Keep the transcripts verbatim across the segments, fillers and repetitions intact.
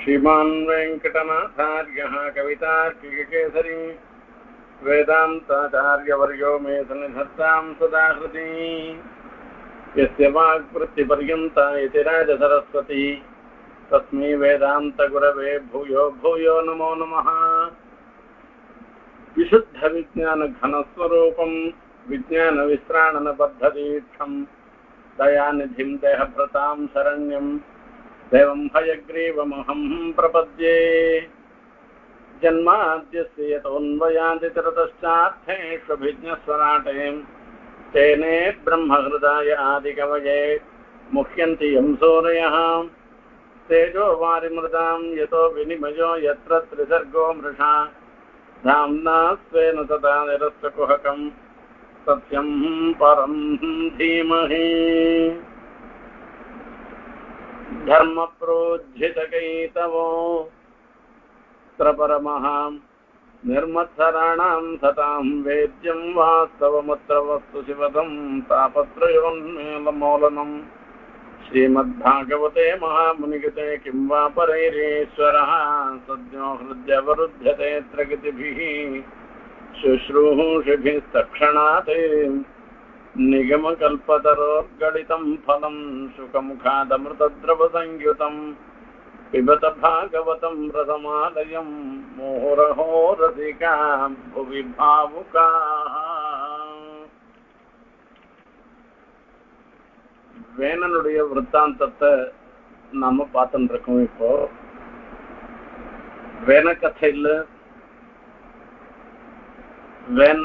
श्रीमान् वेङ्कटनाथार्यः कवितार्किककेसरी वेदान्ताचार्यवर्यो मे सन्निधत्तां सदा हृदि यस्य वाक्वृत्तिपर्यन्ता इति राजसरस्वती तस्मै वेदान्तगुरवे भूयो भूयो नमो नमः। विशुद्धविज्ञानघनस्वरूपं विज्ञानविश्राणनबद्धदीक्षं दयानिधिं देहभृतां शरण्यं देवं हयग्रीवमहं प्रपद्ये। जन्माद्यस्य यतोऽन्वयादितरतश्चार्थेष्वभिज्ञस्वराटे तेने ब्रह्महृदाय आदिकवये मुह्यन्ति यं सूरयः तेजो वारिमृदां यतो विनिमयो यत्र त्रिसर्गो मृषा धाम्ना स्वेन तथा निरस्तकुहकं सत्यं परं धीमहि। धर्मप्रोज्झितकैतवो परमः निर्मत्सराणां सतां वेद्यं वास्तवमत्र वस्तु शिवदं तापत्रयोन्मेलमौलनं श्रीमद्भागवते महामुनिगते किं वा परैरीश्वरः सद्यो हृद्यवरुध्यते प्रगतिभिः शुश्रूषिभिस्तक्षणात् निगमकल्पतरोर्गलितं फलं शुकमुखादमृतद्रवसंयुतं पिबत भागवतं रसमालयं मुहुरहो रसिका भुवि भावुकाः। வேணனுடைய விருத்தாந்தத்தை நாம பார்த்துட்டு இருக்கோம். இப்போ வேண கதையில் வேன்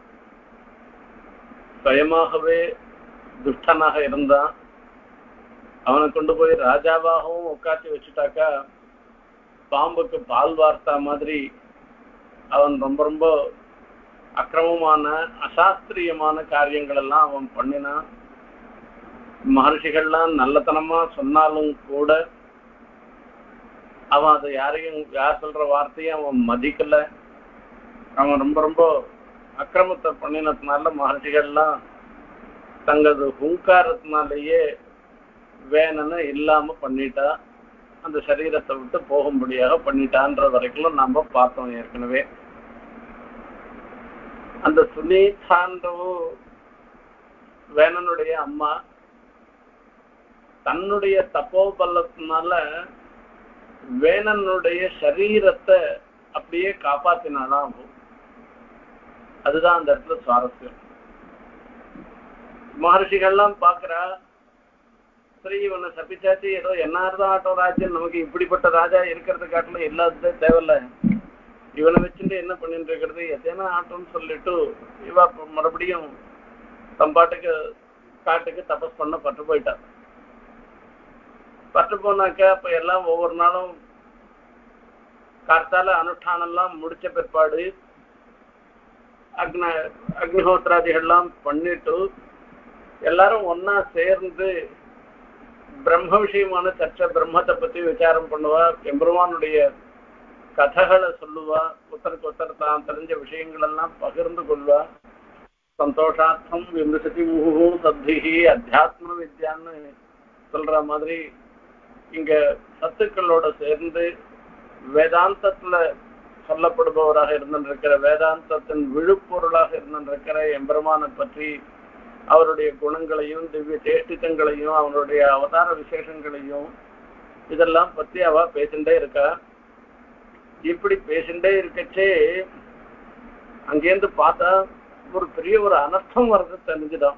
சுயமாகவே துஷ்டனாக இருந்தான். அவனை கொண்டு போய் ராஜாவாகவும் உட்காத்தி வச்சுட்டாக்கா பாம்புக்கு பால் வார்த்தா மாதிரி அவன் ரொம்ப ரொம்ப அக்கிரமமான அசாஸ்திரியமான காரியங்கள் எல்லாம் அவன் பண்ணினான். மகர்ஷிகள்லாம் நல்லத்தனமா சொன்னாலும் கூட அவன் அதை யாரையும் யார் சொல்ற வார்த்தையும் அவன் மதிக்கல. அவன் ரொம்ப ரொம்ப அக்கிரமத்தை பண்ணினதுனால மகர்ஷிகள்லாம் தங்களது ஹுங்காரத்தினாலேயே வேணனை இல்லாம பண்ணிட்டா, அந்த சரீரத்தை விட்டு போகும்படியாக பண்ணிட்டான்ற வரைக்கும் நம்ம பார்த்தோம் ஏற்கனவே. அந்த சுனீதான்றவோ வேணனுடைய அம்மா தன்னுடைய தப்போபலத்தினால வேணனுடைய சரீரத்தை அப்படியே காப்பாத்தினாலாம். அதுதான் அந்த இடத்துல சுவாரஸ்யம். மகர்ஷிகள்லாம் பாக்குறா, சரி இவனை சபிச்சாச்சு, ஏதோ என்னார்தான் ஆட்டோ ராஜ்யம், நமக்கு இப்படிப்பட்ட ராஜா இருக்கிறது காட்டிலும் இல்லாததே தேவையில்ல, இவனை வச்சுட்டு என்ன பண்ணிட்டு இருக்கிறது எத்தனை ஆட்டோன்னு சொல்லிட்டு இவ மறுபடியும் தம்பாட்டுக்கு காட்டுக்கு தபஸ் பண்ண பட்டு போயிட்டா. பட்டு போனாக்கா இப்ப எல்லாம் ஒவ்வொரு நாளும் கார்த்தால அனுஷ்டானம்லாம் முடிச்ச பிற்பாடு அக்ன அக்னிஹோத்திராதிகள்லாம் பண்ணிட்டு எல்லாரும் ஒன்னா சேர்ந்து பிரம்ம விஷயமான சர்ச்சை, பிரம்மத்தை பத்தி விசாரம் பண்ணுவா, எம்பெருமானுடைய கதைகளை சொல்லுவா, ஒருத்தருக்கு ஒருத்தர் தான் தெரிஞ்ச விஷயங்கள் எல்லாம் பகிர்ந்து கொள்வா. சந்தோஷார்த்தம் விமர்சதி முகு சப்திகி அத்தியாத்ம வித்யான்னு சொல்ற மாதிரி இங்க சத்துக்களோட சேர்ந்து வேதாந்தத்துல சொல்லப்படுபவராக இருந்திருக்கிற, வேதாந்தத்தின் விழுப்பொருளாக இருந்திருக்கிற எம்பெருமானை பற்றி அவருடைய குணங்களையும் திவ்ய சேஷ்டித்தங்களையும் அவனுடைய அவதார விசேஷங்களையும் இதெல்லாம் பத்தி அவ பேசிண்டே இருக்கா. இப்படி பேசிண்டே இருக்கச்சே அங்கேருந்து பார்த்தா ஒரு பெரிய ஒரு அனர்த்தம் வர்றது தெரிஞ்சுதான்.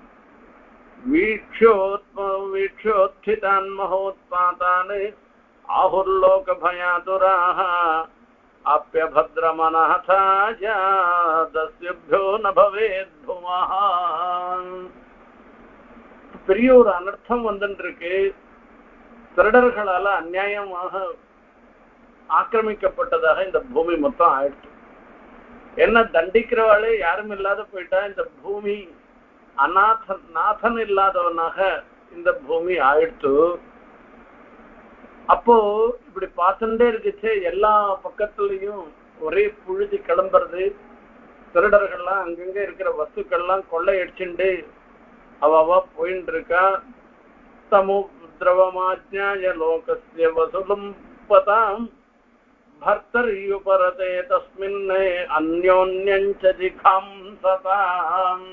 வீக்ஷோத்தான் மகோத்பாதான் ஆஹுர்லோக பயாதுராஹ அப்யபத்ரமனஹதாஜாதஸ்யப்யோ ந பவேத் புவஹ. பெரிய ஒரு அனர்த்தம் வந்துட்டு இருக்கு. திருடர்களால அநியாயமாக ஆக்கிரமிக்கப்பட்டதாக இந்த பூமி மொத்தம் ஆயிடுச்சு. என்ன தண்டிக்கிறவாளே யாரும் இல்லாத போயிட்டா, இந்த பூமி அநாதன் நாதன் இல்லாதவனாக இந்த பூமி ஆயிடுச்சு. அப்போ இப்படி பார்த்துட்டே இருக்குச்சு, எல்லா பக்கத்துலயும் ஒரே புழுதி கிளம்புறது. திருடர்கள்லாம் அங்கங்க இருக்கிற வஸ்துக்கள்லாம் கொள்ளையடிச்சுண்டு அவ போயின்னு இருக்கா. சமுத்திரவமாஜ்ஞாய லோகஸ்ய வசுலம் பதாம் பர்த்தர்யுபரதே தஸ்மின் அந்யோன்யஞ்ச ஜிகாம்சதாம்.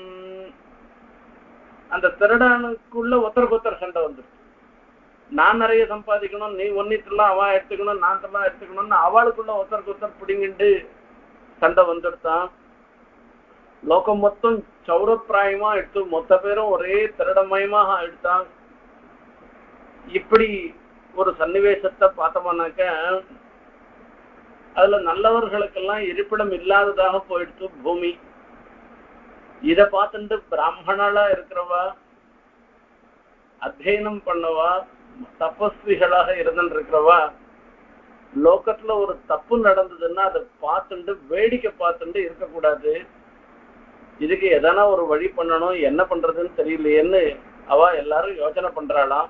அந்த திருடனுக்குள்ள ஒருத்தருக்கு ஒருத்தர் சண்டை வந்துருச்சு. நான் நிறைய சம்பாதிக்கணும், நீ ஒன்னிட்டுலாம் அவன் எடுத்துக்கணும், நான் எல்லாம் எடுத்துக்கணும்னு அவளுக்குள்ள ஒருத்தருக்கு ஒருத்தர் பிடிங்கிட்டு சண்டை வந்துடுத்தான். லோகம் மொத்தம் சௌரப்பிராயமா எடுத்து மொத்த பேரும் ஒரே திருடமயமாக எடுத்தான். இப்படி ஒரு சன்னிவேசத்தை பார்த்தோம்னாக்க அதுல நல்லவர்களுக்கெல்லாம் இருப்பிடம் இல்லாததாக போயிடுச்சு பூமி. இத பார்த்துட்டு பிராமணாலா இருக்கிறவா, அத்தியனம் பண்ணவா, தபஸ்விகளாக இருந்துட்டு இருக்கிறவா, லோகத்துல ஒரு தப்பு நடந்ததுன்னா அதை பார்த்துட்டு வேடிக்கை பார்த்துட்டு இருக்கக்கூடாது. இதுக்கு எதனா ஒரு வழி பண்ணணும், என்ன பண்றதுன்னு தெரியலையேன்னு அவ எல்லாரும் யோசனை பண்றாளாம்.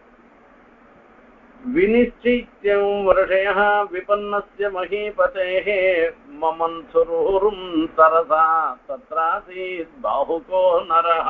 வினிச்சித்யம் வருஷய விபன்னஸ்ய மஹீபதேஹ மமன் சுரூரும் சரசா தத்ராசீத் பாஹுகோ நரஹ.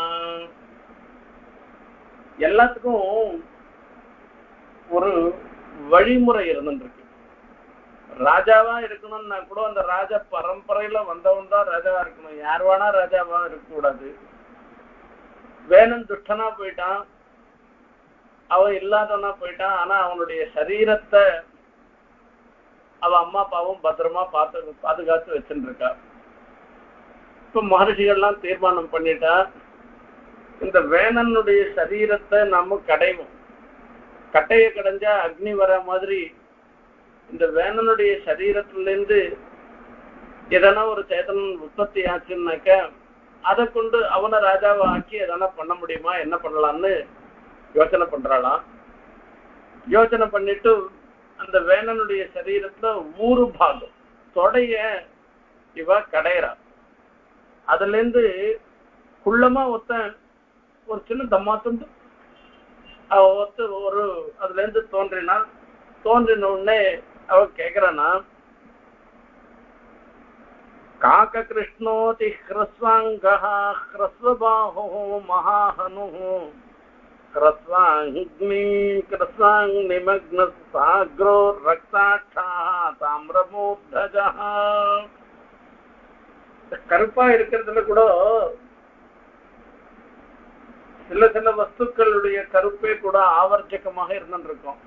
எல்லாத்துக்கும் ஒரு வழிமுறை இருந்துருக்கு. ராஜாவா இருக்கணும்னா கூட அந்த ராஜ பரம்பரையில வந்தவன் தான் ராஜாவா இருக்கணும், யார் வேணா ராஜாவா இருக்க கூடாது. வேணன் துஷ்டனா போயிட்டான், அவன் இல்லாதவனா போயிட்டான், ஆனா அவனுடைய சரீரத்தை அவ அம்மா அப்பாவும் பத்திரமா பார்த்து பாதுகாத்து வச்சுட்டு இருக்கா. இப்ப மகர்ஷிகள்லாம் தீர்மானம் பண்ணிட்டா, இந்த வேணனுடைய சரீரத்தை நம்ம கடைவோம். கட்டையை கடைஞ்சா அக்னி வர மாதிரி இந்த வேணனுடைய சரீரத்திலிருந்து எதனா ஒரு சேதனம் உற்பத்தி ஆச்சுன்னாக்க அதை கொண்டு அவனை ராஜாவை ஆக்கி எதனா பண்ண முடியுமா, என்ன பண்ணலாம்னு யோசனை பண்றாளாம். யோசனை பண்ணிட்டு அந்த வேணனுடைய சரீரத்துல ஊரு பாகம் தொடைய இவ கடையறா. அதுல இருந்து குள்ளமா ஒத்த ஒரு சின்ன தம்மாத்துண்டு அவ ஒத்து ஒரு அதுல இருந்து தோன்றினா தோன்றின உடனே அவ கேக்குறானா, காக்க கிருஷ்ணோதி ஹ்ரஸ்வாங்கா ஹ்ரஸ்வபாஹோ மகாஹனு ஹ்ரஸ்வாங்னி கிருஸ்வாங் நிமக்ன சாக்ரோ ரக்தாட்சா தாமிரமூர்தஜா. கருப்பா இருக்கிறதுல கூட சில சில வஸ்துக்களுடைய கருப்பே கூட ஆவர்ஜகமாக இருந்துட்டு இருக்கும்.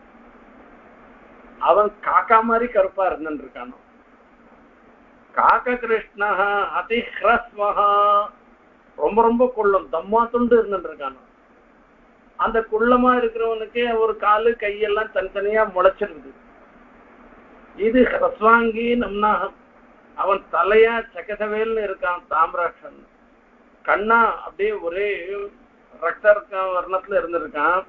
அவன் காக்கா மாதிரி கருப்பா இருந்துட்டு இருக்கானோ. காக்க கிருஷ்ணா அதிஹ்ரஸ்வஹா, ரொம்ப ரொம்ப குள்ளம் தம்மா துண்டு இருந்துட்டு இருக்கானோ. அந்த குள்ளமா இருக்கிறவனுக்கே ஒரு காலு கையெல்லாம் தனித்தனியா முளைச்சிருக்குது. இது ஹ்ரஸ்வாங்கி நம்னா, அவன் தலையா சக்கசவேல்னு இருக்கான், தாமிராட்சன். கண்ணா அப்படியே ஒரே ரத்த வர்ணத்துல இருந்திருக்கான்.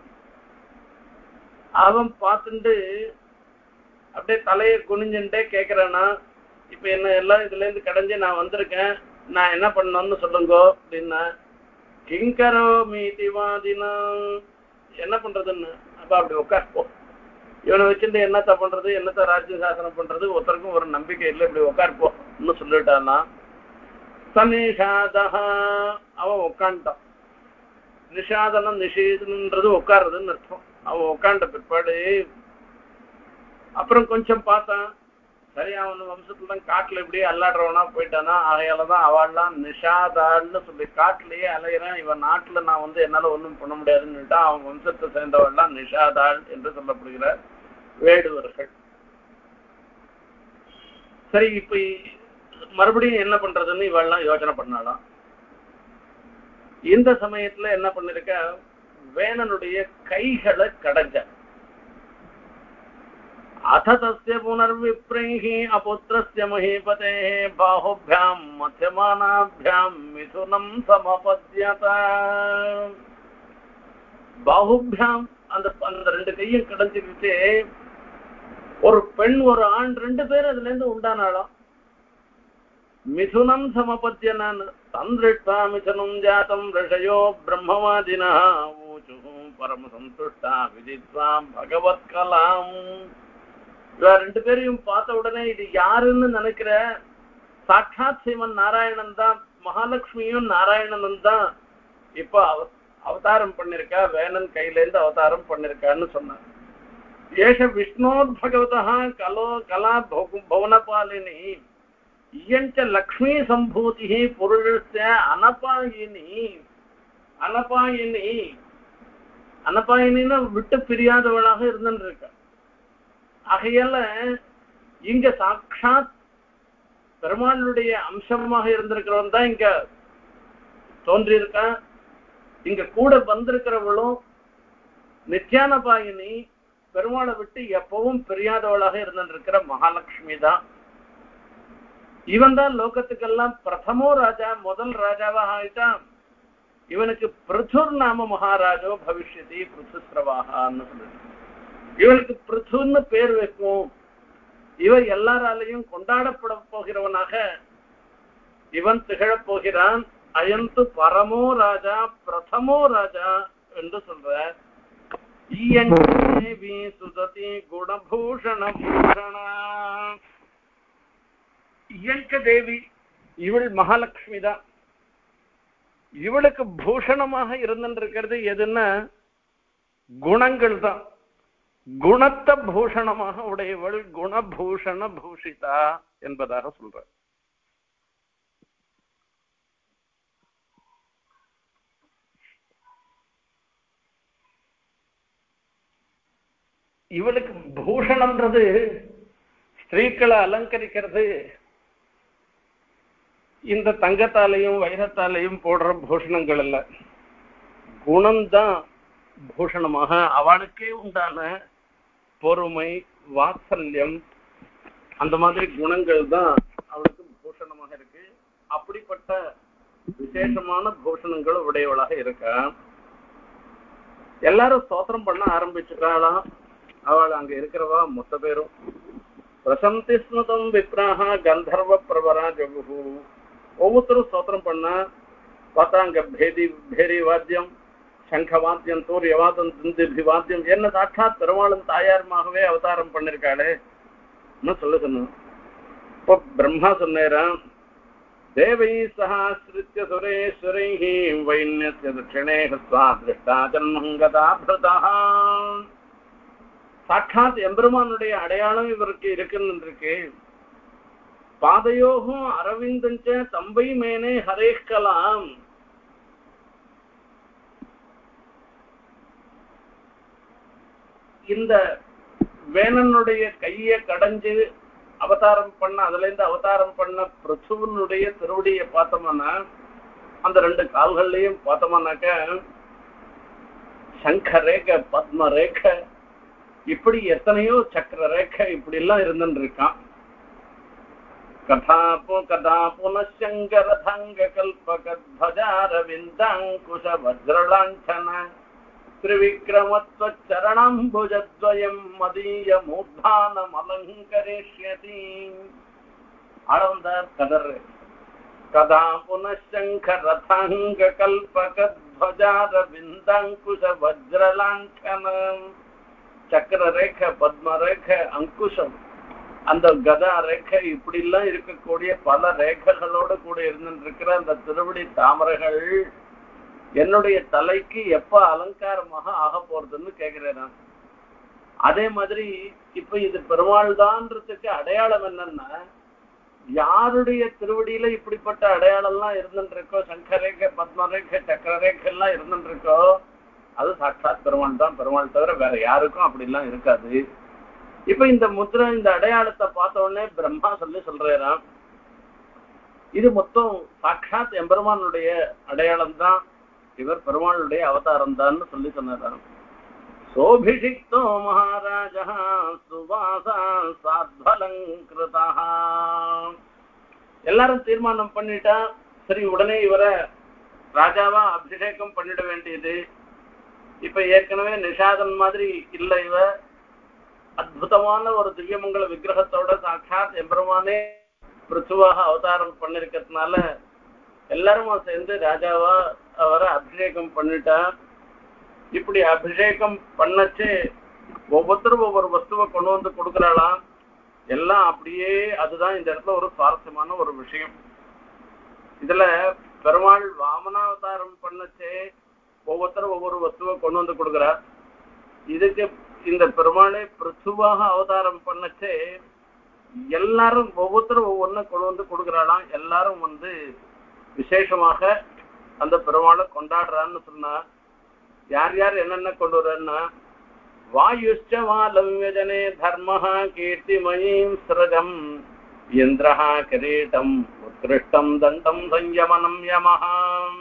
அவன் பார்த்துட்டு அப்படியே தலையை குனிஞ்சுட்டே கேக்குறானா, இப்ப என்ன எல்லாம் இதுல இருந்து கடைஞ்சு நான் வந்திருக்கேன், நான் என்ன பண்ணணும்னு சொல்லுங்கோ அப்படின்னா. கிங்கரோ மீதிவாதினா, என்ன பண்றதுன்னு. அப்ப அப்படி உட்கார்ப்போ, இவனை வச்சுட்டு என்னத்த பண்றது, என்னத்த ராஜ்ய சாசனம் பண்றது, ஒருத்தருக்கும் ஒரு நம்பிக்கை இல்லை, இப்படி உட்கார்ப்போம்னு சொல்லிட்டானா. சனிஷாதா, அவன் உட்காண்டான். நிஷாதனம் நிஷேதன்றது உட்கார்றதுன்னு அர்த்தம். அவன் உட்காண்ட பிற்பாடு அப்புறம் கொஞ்சம் பார்த்தான், சரி அவன் வம்சத்துல தான் காட்டுல இப்படியே அல்லாடுறவனா போயிட்டானா, அதையாலதான் அவள்லாம் நிஷாதாள்னு சொல்லி காட்டுலயே அலையிறான். இவன் நாட்டுல நான் வந்து என்னால ஒண்ணும் பண்ண முடியாதுன்னுட்டா அவன் வம்சத்தை சேர்ந்தவள்லாம் நிஷாதாள் என்று சொல்லப்படுகிற வேடுவர்கள். சரி, இப்ப மறுபடியும் என்ன பண்றதுன்னு இவெல்லாம் யோசனை பண்ணாலாம். இந்த சமயத்துல என்ன பண்ணிருக்க, வேணனுடைய கைகளை கடைஞ்ச. அத்தஸ்ய புனர்விப்ரைஹி அபுத்ரஸ்ய மஹீபதே பாஹுப்யாம் மத்யமானாப்யாம் மிதுனம் சமபத்யத. பாஹுப்யாம் அந்த அந்த ரெண்டு கையும் கடைஞ்சிக்கிட்டு ஒரு பெண் ஒரு ஆண் ரெண்டு பேர் அதுல இருந்து உண்டானாலும். மிதுனம் சமபத்யனான் தந்திருஷ்டா மிதுனம் ஜாதம் ரிஷயோ பிரம்மவாதினா ஊச்சு பரம சந்துஷ்டா விதித்வாம் பகவத் கலாம். இவ ரெண்டு பேரையும் பார்த்த உடனே இது யாருன்னு நினைக்கிற, சாட்சாத் சிவன் நாராயணன் தான், மகாலட்சுமியும் நாராயணனும் தான் இப்ப அவ அவதாரம் பண்ணிருக்கா, வேணன் கையில இருந்து அவதாரம் பண்ணிருக்கான்னு சொன்னான். ஏஷ விஷ்ணோர்பகவதः கலோ கலா பவனபாலினி இயஞ்ச லக்ஷ்மி சம்பூதி புருஷஸ்ய அனபாயினி அனபாயினி அனபாயினா விட்டு பிரியாதவளாக இருந்துருக்க. ஆகையால இங்க சாட்சாத் பெருமாளுடைய அம்சமாக இருந்திருக்கிறவன் தான் இங்க தோன்றியிருக்கா. இங்க கூட வந்திருக்கிறவளும் நித்யானபாயினி, பெருமாளை விட்டு எப்பவும் பிரியாதவளாக இருந்திருக்கிற மகாலட்சுமி தான். இவன் தான் லோகத்துக்கெல்லாம் பிரதமோ ராஜா, முதல் ராஜாவாக ஆயிட்டான். இவனுக்கு பிருத்துர் நாம மகாராஜோ பவிஷ்யதி பிருத்துஸ்ரவாகான்னு சொல்லிட்டு இவனுக்கு பிருத்துன்னு பேர் வைக்கும். இவன் எல்லாராலையும் கொண்டாடப்பட போகிறவனாக இவன் திகழப் போகிறான். அயந்து பரமோ ராஜா பிரதமோ ராஜா என்று சொல்ற. சுததி குணபூஷண பூஷணா இயங்க தேவி, இவள் மகாலட்சுமி தான். இவளுக்கு பூஷணமாக இருந்திருக்கிறது எதுன்னா குணங்கள் தான். குணத்தை பூஷணமாக உடையவள் குணபூஷண பூஷிதா என்பதாக சொல்ற. இவளுக்கு பூஷணம்ன்றது ஸ்திரீக்களை அலங்கரிக்கிறது இந்த தங்கத்தாலையும் வைரத்தாலையும் போடுற பூஷணங்கள் அல்ல, குணம்தான் பூஷணமாக அவளுக்கே உண்டான பொறுமை வாத்சல்யம் அந்த மாதிரி குணங்கள் தான் அவளுக்கு பூஷணமாக இருக்கு. அப்படிப்பட்ட விசேஷமான பூஷணங்கள் உடையவளாக இருக்கா. எல்லாரும் ஸ்தோத்திரம் பண்ண ஆரம்பிச்சுட்டாளாம். அவள் அங்க இருக்கிறவா மொத்த பேரும் பிரசந்தி ஸ்மதம் விப்ராஹா கந்தர்வ பிரபரா ஜகு, ஒவ்வொருத்தரும் ஸ்தோத்திரம் பண்ணா பார்த்தா அங்க பேதி பேரி வாத்தியம், சங்கவாத்தியம், தூரியவாதம், துந்திபி வாத்தியம், என்ன சாட்சாத் பெருமாளும் தாயாருமாகவே அவதாரம் பண்ணிருக்காளே சொல்ல சொன்ன. இப்போ பிரம்மா சொன்னேரான், தேவை சஹாஸ்ரித்ய சுரேஸ்வரை வைன்யஸ்ய தட்சிணே ஹஸ்வா திருஷ்டா ஜன்மங்கதா பிரதா. சாட்சாத் எம்பெருமானுடைய அடையாளம் இவருக்கு இருக்குன்னு இருக்கு. பாதையோகும் அரவிந்தஞ்ச தம்பை மேனே ஹரேஷ்கலாம். இந்த வேணனுடைய கைய கடைஞ்சு அவதாரம் பண்ண, அதுல இருந்து அவதாரம் பண்ண பிருத்துவனுடைய திருவடியை பார்த்தோம்னா அந்த ரெண்டு கால்கள்லையும் பார்த்தோம்னாக்க சங்க ரேகை, பத்ம ரேகை, இப்படி எத்தனையோ சக்கர ரேகை இப்படி எல்லாம் இருந்துன்னு இருக்கான். கதாபு கதா புனசங்கரதங்க கல்பகத்வஜாரவிந்தாங்குஷ வஜ்ரலாஞ்சன திரிவிக்ரமத்வச்சரணாம்புஜத்வயம் மதீய மூர்தானம் அலங்கரிஷ்யதி. ஆளவந்தார் கதர். கதா புனசங்கரதங்க கல்பகத்வஜாரவிந்தாங்குஷ வஜ்ரலாஞ்சன, சக்கர ரேகை, பத்ம ரேகை, அங்குஷம், அந்த கதா ரேகை, இப்படி எல்லாம் இருக்கக்கூடிய பல ரேகைகளோடு கூட இருந்துருக்கிற அந்த திருவடி தாமரைகள் என்னுடைய தலைக்கு எப்ப அலங்காரமாக ஆக போறதுன்னு கேக்குறேன் நான். அதே மாதிரி இப்ப இது பெருமாள் தான்றதுக்கு அடையாளம் என்னன்னா, யாருடைய திருவடியில இப்படிப்பட்ட அடையாளம் எல்லாம் இருந்துட்டு இருக்கோ, சங்கரேகை, பத்மரேகை, சக்கரரேகை எல்லாம் இருந்துட்டு இருக்கோ, அது சாட்சாத் பெருமாள் தான். பெருமாள் தவிர வேற யாருக்கும் அப்படி எல்லாம் இருக்காது. இப்ப இந்த முத்திரை, இந்த அடையாளத்தை பார்த்த உடனே பிரம்மா சொல்லி சொல்றாராம், இது மொத்தம் சாட்சாத் எம்பெருமானுடைய அடையாளம் தான், இவர் பெருமாளுடைய அவதாரம் தான் சொல்லி சொன்னாராம். சோபிஷிக்தோ மகாராஜா சுவாசா சாத்வலங்கிருதா. எல்லாரும் தீர்மானம் பண்ணிட்டா சரி, உடனே இவரை ராஜாவா அபிஷேகம் பண்ணிட வேண்டியது. இப்ப ஏற்கனவே நிஷாதன் மாதிரி இல்ல, இவ அற்புதமான ஒரு திவ்யமங்கல விக்கிரகத்தோட சாட்சாத் எம்பெருமானே பிருத்துவாக அவதாரம் பண்ணிருக்கிறதுனால எல்லாரும் சேர்ந்து ராஜாவா அவரை அபிஷேகம் பண்ணிட்டா. இப்படி அபிஷேகம் பண்ணச்சு ஒவ்வொருத்தரும் ஒவ்வொரு வஸ்துவை கொண்டு வந்து கொடுக்குறாளாம். எல்லாம் அப்படியே, அதுதான் இந்த இடத்துல ஒரு சுவாரஸ்யமான ஒரு விஷயம். இதுல பெருமாள் வாமனாவதாரம் பண்ணச்சே ஒவ்வொருத்தரும் ஒவ்வொரு வஸ்துவை கொண்டு வந்து கொடுக்குறா. இதுக்கு இந்த பெருமாளை பிருத்துவாக அவதாரம் பண்ணச்சே எல்லாரும் ஒவ்வொருத்தரும் ஒவ்வொன்னு கொண்டு வந்து கொடுக்குறாளாம். எல்லாரும் வந்து விசேஷமாக அந்த பெருமாளை கொண்டாடுறான்னு சொன்னா யார் யார் என்னென்ன கொண்டு வர்றன்னா வாயுஷ்ச வாலவ்யஜனே தர்மஹா கீர்த்திமயீம் ஸ்ரஜம் இந்திரஹா கிரீட்டம் உத்கிருஷ்டம் தண்டம் சஞ்சமனம் யமஹா.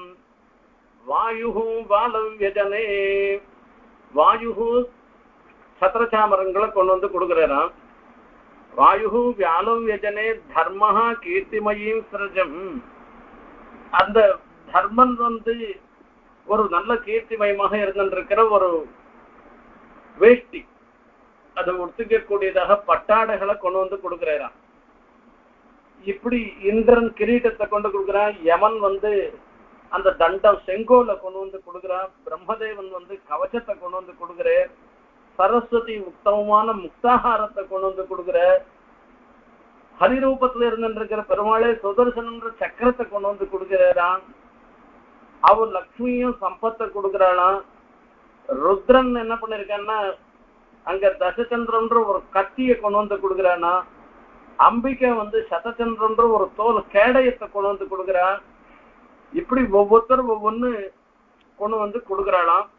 வாயு வாலவ்யஜனே வாயு சத்திரச்சாமரங்களை கொண்டு வந்து கொடுக்குறாராம். வாயு வியாலவ்யஜனே தர்மஹா கீர்த்திமயீம் ஸ்ரஜம். அந்த தர்மன் வந்து ஒரு நல்ல கீர்த்திமயமாக இருந்திருக்கிற ஒரு வேஷ்டி, அதை ஒத்துக்கக்கூடியதாக பட்டாடைகளை கொண்டு வந்து கொடுக்கிறாராம். இப்படி இந்திரன் கிரீட்டத்தை கொண்டு கொடுக்குறான். யமன் வந்து அந்த தண்டம் செங்கோலை கொண்டு வந்து கொடுக்குறான். பிரம்மதேவன் வந்து கவச்சத்தை கொண்டு வந்து கொடுக்குறார். சரஸ்வதி உத்தமமான முக்தாகாரத்தை கொண்டு வந்து கொடுக்குற. ஹரிரூபத்துல இருந்துருக்கிற பெருமாளே சுதர்சனன்ற சக்கரத்தை கொண்டு வந்து கொடுக்கிறாராம். அவர் லக்ஷ்மியும் சம்பத்தை கொடுக்குறாளாம். ருத்ரன் என்ன பண்ணிருக்கான்னா அங்க தசச்சந்திரன்ற ஒரு கத்தியை கொண்டு வந்து கொடுக்குறானா. அம்பிகை வந்து சதச்சந்திரன்ற ஒரு தோல் கேடயத்தை கொண்டு வந்து கொடுக்குறா. இப்படி ஒவ்வொருத்தரும் ஒவ்வொன்னு கொண்டு வந்து கொடுக்குறாளாம்.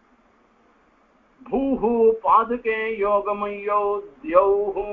பூஹு பாதுகே யோகமையோ தியௌஹு.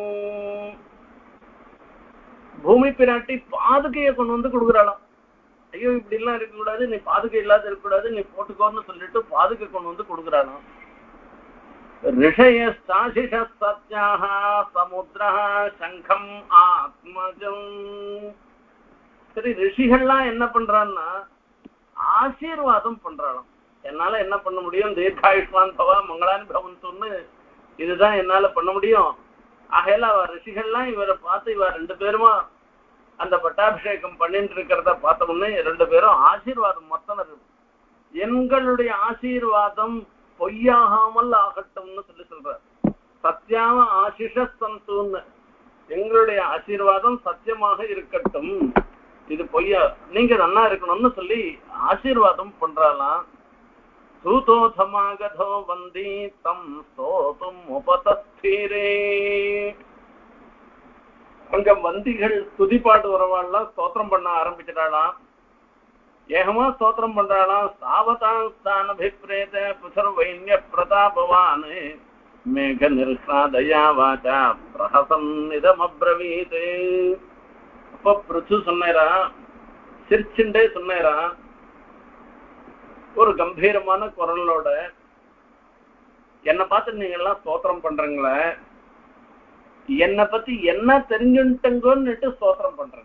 பூமி பிராட்டி பாதுகையை கொண்டு வந்து கொடுக்குறாளாம். ஐயோ இப்படி எல்லாம் இருக்கக்கூடாது, நீ பாதுகை இல்லாத இருக்கக்கூடாது, நீ போட்டுக்கோன்னு சொல்லிட்டு பாதுகை கொண்டு வந்து கொடுக்குறாளாம். ரிஷய சாசிஷ சத்யாக சமுத்திர சங்கம் ஆத்மஜம். சரி, ரிஷிகள்லாம் என்ன பண்றான்னா ஆசீர்வாதம் பண்றாளாம். என்னால என்ன பண்ண முடியும், தீர்காயுஷ்மான் பவா மங்களான் பவன் சொன்னு இதுதான் என்னால பண்ண முடியும். ஆகையில அவ ரிஷிகள்லாம் இவரை பார்த்து இவ ரெண்டு பேருமா அந்த பட்டாபிஷேகம் பண்ணிட்டு இருக்கிறத பார்த்தோம்னே ரெண்டு பேரும் ஆசீர்வாதம் மொத்தம் எங்களுடைய ஆசீர்வாதம் பொய்யாகாமல் ஆகட்டும்னு சொல்லி சொல்ற. சத்தியாம ஆசிஷ சந்துன்னு, எங்களுடைய ஆசீர்வாதம் சத்தியமாக இருக்கட்டும், இது பொய்யா, நீங்க நல்லா இருக்கணும்னு சொல்லி ஆசீர்வாதம் பண்றாலாம். சூதோதமாகதோ வந்தி தம் ஸ்தோதும் உபதஸ்திரே. அங்க வந்திகள் துதிப்பாட்டு வரவாள்லாம் ஸ்தோத்திரம் பண்ண ஆரம்பிச்சிட்டாளாம். ஏகமா ஸ்தோத்திரம் பண்றாளாம். சாவதாஸ்தானபிப்ரேத புசர்வைன்ய பிரதாபவான் மேக நிர்சாதயா வாச்சா பிரஹசன் இதமப்ரவீத். அப்ப பிருச்சு சொன்னேரா, சிரிச்சுண்டே சொன்னேரா ஒரு கம்பீரமான குரலோட, என்னை பார்த்து நீங்க எல்லாம் ஸ்தோத்திரம் பண்றீங்களே, என்னை பத்தி என்ன தெரிஞ்சுட்டங்கோன்னுட்டு ஸ்தோத்திரம் பண்றேன்.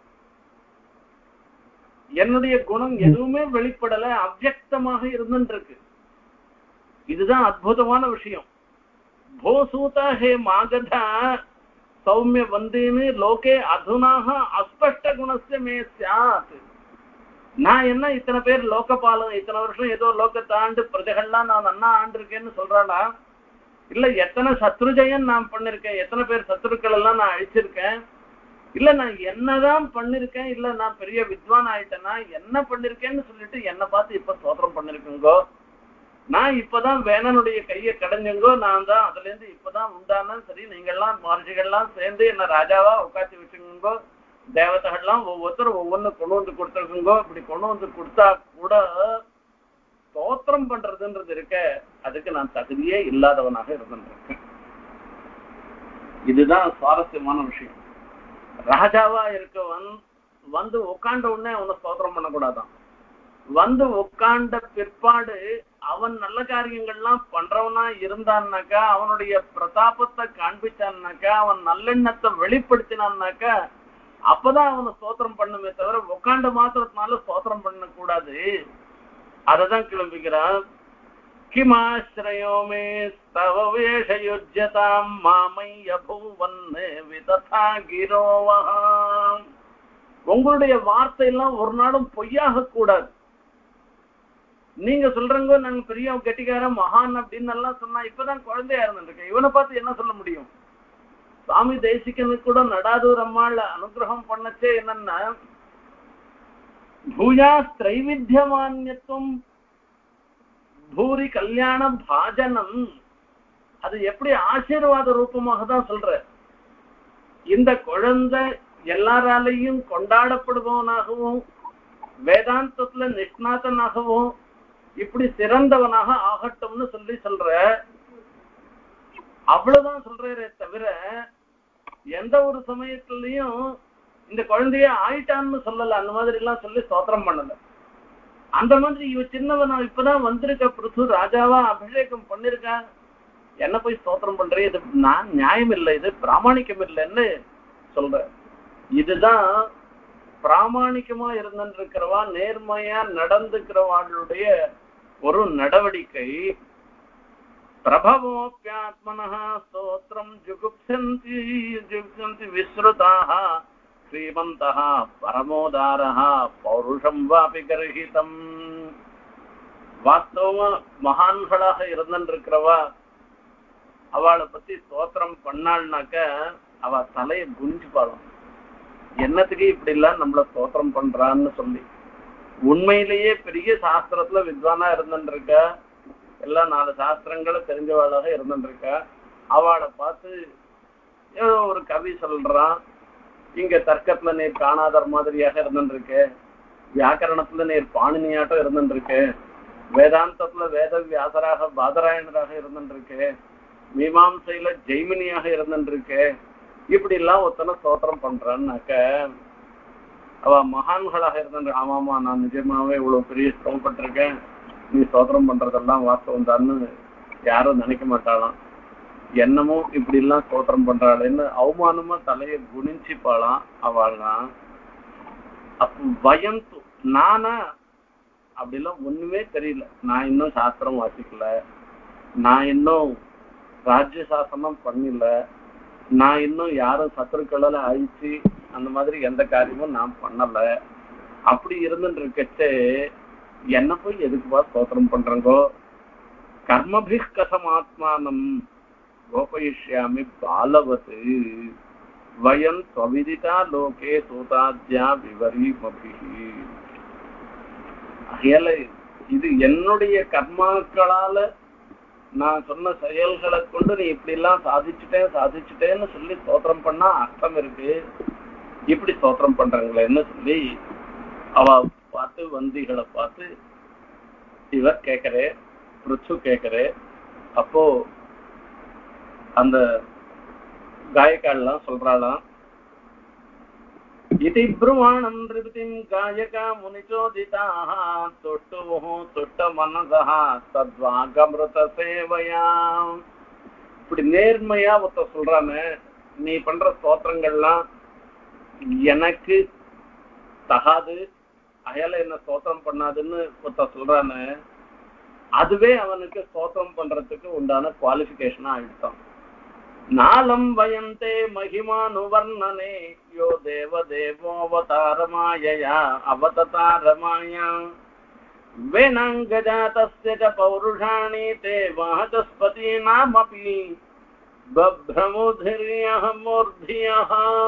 என்னுடைய குணம் எதுவுமே வெளிப்படல, அவ்யக்தமாக இருந்துட்டு இருக்கு. இதுதான் அற்புதமான விஷயம். போசூதா ஹே மாகதா சௌமிய வந்தேன்னு லோகே அதுனாக அஸ்பஷ்ட குணஸ்ய மே சாத். நான் என்ன இத்தனை பேர் லோகபாலம், இத்தனை வருஷம் ஏதோ லோகத்தை ஆண்டு பிரஜைகள்லாம் நான் அண்ணா ஆண்டு இருக்கேன்னு சொல்றானா, இல்ல எத்தனை சத்ருஜயன் நான் பண்ணிருக்கேன், எத்தனை பேர் சத்ருக்கள் எல்லாம் நான் அழிச்சிருக்கேன், இல்ல நான் என்னதான் பண்ணிருக்கேன், இல்ல நான் பெரிய வித்வான் ஆயிட்டேன்னா என்ன பண்ணிருக்கேன்னு சொல்லிட்டு என்னை பார்த்து இப்ப ஸ்தோத்திரம் பண்ணிருக்கேங்கோ. நான் இப்பதான் வேணனுடைய கையை கடைஞ்சங்கோ, நான் தான் அதுல இருந்து இப்பதான் உண்டான. சரி, நீங்கள்லாம் மகர்ஷிகள்லாம் சேர்ந்து என்ன ராஜாவா உட்காந்து வச்சுக்கோங்கோ, தேவதைகள்லாம் ஒவ்வொருத்தரும் ஒவ்வொன்னு கொண்டு வந்து கொடுத்துருக்குங்கோ. இப்படி கொண்டு வந்து கொடுத்தா கூட ஸ்தோத்திரம் பண்றதுன்றது இருக்க, அதுக்கு நான் தகுதியே இல்லாதவனாக இருந்திருக்கேன். இதுதான் சுவாரஸ்யமான விஷயம். ராஜாவா இருக்கவன் வந்து உட்காண்ட உடனே அவனை ஸ்தோத்திரம் பண்ணக்கூடாதான். வந்து உட்காண்ட பிற்பாடு அவன் நல்ல காரியங்கள்லாம் பண்றவனா இருந்தான்னாக்கா, அவனுடைய பிரதாபத்தை காண்பிச்சான்னாக்கா, அவன் நல்லெண்ணத்தை வெளிப்படுத்தினான்னாக்கா, அப்பதான் அவனை ஸ்தோத்திரம் பண்ணுமே தவிர உட்காண்ட மாத்திரத்தினால ஸ்தோத்திரம் பண்ண கூடாது. அததான் கிளம்பிக்கிறான். கிமாஸ்ரயோமே ஸ்தவவேஷயுஜ்யதாம் மாமைய பூவன்னு விததா கிரோவஹாம். உங்களுடைய வார்த்தை எல்லாம் ஒரு நாளும் பொய்யாக கூடாது. நீங்க சொல்றீங்க நாங்க பெரிய கெட்டிக்காரன் மகான் அப்படின்னு எல்லாம் சொன்னா, இப்பதான் குழந்தையா இருந்துருக்கேன், இவனை பார்த்து என்ன சொல்ல முடியும்? சுவாமி தேசிகனுக்கு கூட நடாதூர் அம்மாள் அனுகிரகம் பண்ணச்சே என்னன்னா, பூயா திரைவித்தியமான்யத்துவம் பூரி கல்யாண பாஜனம். அது எப்படி ஆசீர்வாத ரூபமாக தான் சொல்ற. இந்த குழந்தை எல்லாராலையும் கொண்டாடப்படுபவனாகவும் வேதாந்தத்துல நிஷ்ணாதனாகவும் இப்படி சிறந்தவனாக ஆகட்டும்னு சொல்லி சொல்ற. அவ்வளவுதான் சொல்றே தவிர எந்த ஒரு சமயத்திலையும் இந்த குழந்தைய ஆயிட்டான்னு சொல்லல, அந்த மாதிரி எல்லாம் சொல்லி ஸ்தோத்திரம் பண்ணல. அந்த மாதிரி இவ சின்னவன் இப்பதான் வந்திருக்க, பிருத்து ராஜாவா அபிஷேகம் பண்ணிருக்கா, என்ன போய் ஸ்தோத்திரம் பண்றேன், இது நான் நியாயம் இல்லை, இது பிராமணிக்கம் இல்லைன்னு சொல்ற. இதுதான் பிராமணிக்கமா இருந்திருக்கிறவா நேர்மையா நடந்துக்கிறவாளுடைய ஒரு நடவடிக்கை. பிரபவோப்யாத்மனஹ ஸ்தோத்ரம் ஜுகுப்சந்தி ஜுகுப்சந்தி விஸ்ருதாஹ ஸ்ரீமந்தஹ பரமோதாரஹ பௌருஷம் வாபி கர்ஹிதம். வாஸ்தவமா மகான்களாக இருந்திருக்கிறவா அவளை பத்தி ஸ்தோத்திரம் பண்ணாள்னாக்க அவ தலையை குஞ்சுப்பாளும், என்னத்துக்கு இப்படி எல்லாம் நம்மள ஸ்தோத்திரம் பண்றான்னு சொல்லி. உண்மையிலேயே பெரிய சாஸ்திரத்துல வித்வானா இருந்துருக்க, எல்லாம் நாலு சாஸ்திரங்களை தெரிஞ்சவாளாக இருந்துருக்க, அவளை பார்த்து ஏதோ ஒரு கவி சொல்றான், இங்க தர்க்கத்துல நீர் காணாதர் மாதிரியாக இருந்துருக்கு, வியாக்கரணத்துல நீர் பாணினியாட்டம் இருந்துருக்கு, வேதாந்தத்துல வேத வியாசராக பாதராயணராக இருந்துருக்கு, மீமாம்சையில ஜெய்மினியாக இருந்துருக்கு, இப்படி எல்லாம் ஒருத்தனை ஸ்தோத்திரம் பண்றான்னாக்க அவ மகான்களாக இருந்த. ஆமாமா நான் நிஜமாவே இவ்வளவு பெரிய சிரமப்பட்டிருக்கேன், நீ ஸ்தோத்திரம் பண்றதெல்லாம் வாஸ்தவம் தான்னு யாரும் நினைக்க மாட்டாளாம். என்னமோ இப்படி எல்லாம் ஸ்தோத்திரம் பண்றாளேன்னு அவமானமா தலையை குனிஞ்சிப்பாளாம் அவள்லாம். அப்ப பயந்து நானா அப்படிலாம் ஒண்ணுமே தெரியல, நான் இன்னும் சாஸ்திரம் வாசிக்கல, நான் இன்னும் ராஜ்ய சாசனம் பண்ணல, நான் இன்னும் யாரும் சத்துருக்களை அழிச்சு அந்த மாதிரி எந்த காரியமும் நான் பண்ணல. அப்படி இருந்துட்டு இருக்கச்சே என்ன போய் எதுக்குவா ஸ்தோத்திரம் பண்றங்கோ. கர்மபி கதம் ஆத்மானம் கோபயிஷ்யாமி பாலவத்து வயம் ஸ்வவிதிதா லோகே சூதாத்யா விவரீமபி. அயல இது என்னுடைய கர்மாக்களால நான் சொன்ன செயல்களை கொண்டு நீ இப்படி எல்லாம் சாதிச்சுட்டேன் சாதிச்சுட்டேன்னு சொல்லி ஸ்தோத்திரம் பண்ணா அர்த்தம் இருக்கு, இப்படி ஸ்தோத்திரம் பண்றாங்களேன்னு சொல்லி அவ பார்த்து வந்திகளை பார்த்து இவர் கேட்கறே, பிருச்சு கேட்கறே. அப்போ அந்த காயக்காலாம் சொல்றாளாம், इति ब्रुवाणं नृपतिं गायका मुनिचोदिताः तुष्टुः तुष्टमनसः तद्वागमृतसेवया. இப்படி நேர்மையா ஒருத்த சொல்றானே, நீ பண்ற ஸ்தோத்திரங்கள்லாம் எனக்கு தகாது, அயல என்ன ஸ்தோத்திரம் பண்ணாதுன்னு ஒருத்த சொல்றானே, அதுவே அவனுக்கு ஸ்தோத்திரம் பண்றதுக்கு உண்டான குவாலிஃபிகேஷனா ஆயிடுதான். நாலம் வயந்தே மகிமானுவர்ணனே யோ தேவ தேவோவதாரமாயயா அவததாரமாயா வேணாங்கஜாதஸ்ய ச பௌருஷாணி தே வாசஸ்பதீனாமபி பப்ரமுதிர்யஹ மூர்த்தியஹ.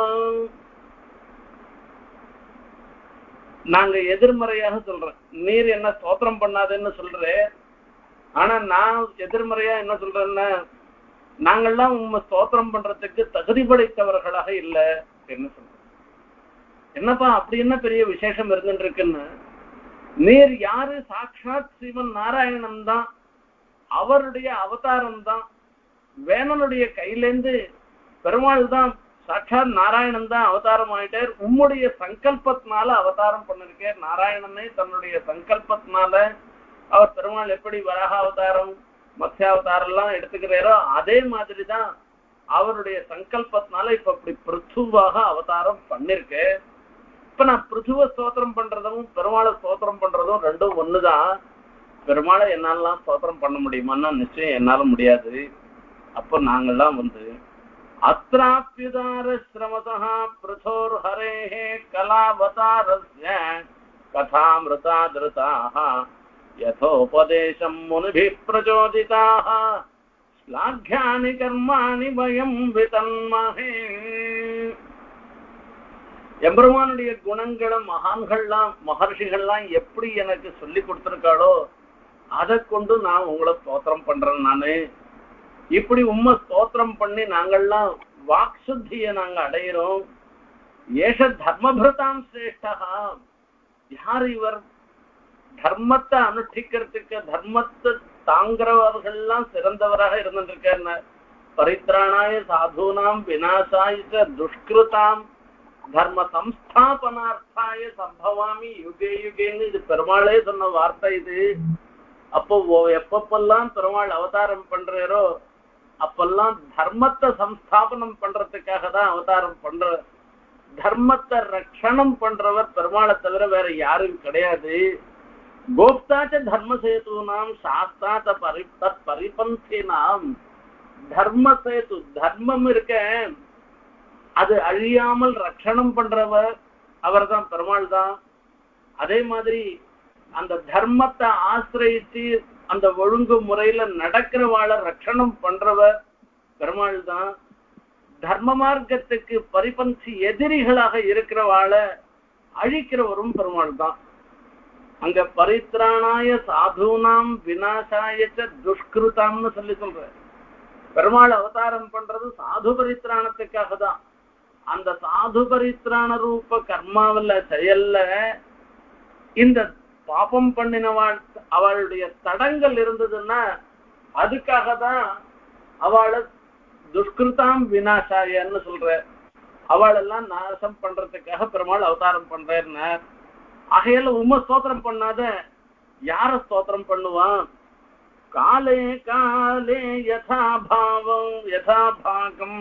நாங்க எதிர்மறையாக சொல்றேன், நீர் என்ன ஸ்தோத்திரம் பண்ணாதுன்னு சொல்றே, ஆனா நான் எதிர்மறையா என்ன சொல்றேன்னா, நாங்கள்லாம் உண்மை ஸ்தோத்திரம் பண்றதுக்கு தகுதி படைத்தவர்களாக இல்ல என்ன சொல்ற. என்னப்பா அப்படி என்ன பெரிய விசேஷம் இருந்துட்டு இருக்குன்னு, நீர் யாரு? சாட்சாத் சிவன் நாராயணன் தான், அவருடைய அவதாரம் தான், வேணனுடைய கையிலேந்து பெருமாள் தான், சாட்சாத் நாராயணன் தான் அவதாரம் ஆயிட்டார். உம்முடைய சங்கல்பத்தினால அவதாரம் பண்ணிருக்கார். நாராயணனே தன்னுடைய சங்கல்பத்தினால அவர் பெருமாள் எப்படி வராக அவதாரம் மத்யாவதாரம் எல்லாம் எடுத்துக்கிறாரோ அதே மாதிரிதான் அவருடைய சங்கல்பத்தினால இப்ப இப்படி பிருத்துவாக அவதாரம் பண்ணிருக்க. இப்ப நான் பிருத்துவ ஸ்தோத்திரம் பண்றதும் பெருமாளை ஸ்தோத்திரம் பண்றதும் ரெண்டும் ஒண்ணுதான். பெருமாளை என்னாலாம் ஸ்தோத்திரம் பண்ண முடியுமான்னா நிச்சயம் என்னால முடியாது. அப்ப நாங்கெல்லாம் வந்து அத்ராப்யுதார ஸ்ரமதா பிருதோர் ஹரேஹே கலாவதாரஸ்ய கதாமிருதா திருதாக யதோபதேசம் முனிபிः பிரச்சோதிதாः ஸ்லாக்யானி கர்மாணி வயம் விதன்மஹே. எம்பெருமானுடைய குணங்களை மகான்கள்லாம் மகர்ஷிகள்லாம் எப்படி எனக்கு சொல்லி கொடுத்திருக்காளோ அதை கொண்டு நான் உங்களை ஸ்தோத்திரம் பண்றேன். நானு இப்படி உம்மை ஸ்தோத்திரம் பண்ணி நாங்கள்லாம் வாக்சுத்திய நாங்க அடையிறோம். ஏஷ தர்மபிரதாம் சிரேஷ்டா, யார் இவர்? தர்மத்தை அனுஷ்டிக்கிறதுக்கு தர்மத்தை தாங்கிறவர்கள்லாம் சிறந்தவராக இருந்துருக்கார். பரித்ராணாய சாதுனாம் விநாசாய துஷ்கிருதாம் தர்ம சம்ஸ்தாபனார்த்தாய சம்பவாமி யுகே யுகேன்னு இது பெருமாளே சொன்ன வார்த்தை இது. அப்போ எப்பப்பெல்லாம் பெருமாள் அவதாரம் பண்றாரோ அப்பெல்லாம் தர்மத்தை சம்ஸ்தாபனம் பண்றதுக்காக தான் அவதாரம் பண்ற. தர்மத்தை ரட்சணம் பண்றவர் பெருமாளை தவிர வேற யாரும் கிடையாது. கோப்தாச்ச தர்மசேது நாம் சாஸ்தாச்ச பரி பரிபந்தி நாம். தர்மசேது தர்மம் இருக்க அது அழியாமல் ரட்சணம் பண்றவர் அவர் தான், பெருமாள் தான். அதே மாதிரி அந்த தர்மத்தை ஆசிரியிச்சு அந்த ஒழுங்கு முறையில நடக்கிறவாளை ரட்சணம் பண்றவர் பெருமாள் தான். தர்ம மார்க்கத்துக்கு பரிபந்தி எதிரிகளாக இருக்கிறவாளை அழிக்கிறவரும் பெருமாள் தான். அங்க பரித்ராணாய சாதுனாம் விநாசாய துஷ்கிருதாம்னு சொல்லி சொல்ற. பெருமாள் அவதாரம் பண்றது சாது பரித்ராணத்துக்காக தான். அந்த சாது பரித்ராண ரூப கர்மாவில செயல்ல இந்த பாபம் பண்ணினவாள் அவளுடைய தடங்கள் இருந்ததுன்னா அதுக்காக தான் அவளை துஷ்கிருதாம் விநாசாயன்னு சொல்ற. அவளெல்லாம் நாசம் பண்றதுக்காக பெருமாள் அவதாரம் பண்றேன்னு. ஆகையால உண்மை ஸ்தோத்திரம் பண்ணாத யார ஸ்தோத்திரம் பண்ணுவான்? காலே காலே யதா பாவம் யதா பாகம்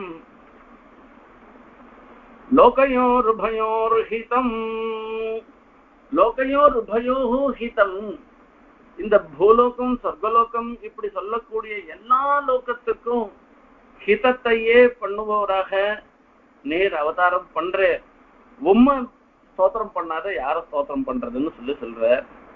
லோகயோர் உபயோர் ஹிதம். லோகயோர் உபயோஹு ஹிதம். இந்த பூலோகம் சொர்க்கலோகம் இப்படி சொல்லக்கூடிய எல்லா லோகத்துக்கும் ஹிதத்தையே பண்ணுபவராக நேர் அவதாரம் பண்ற. உம்மை ஸ்தோத்திரம் பண்ணாத யார ஸ்தோத்திரம் பண்றதுன்னு சொல்லி சொல்ற.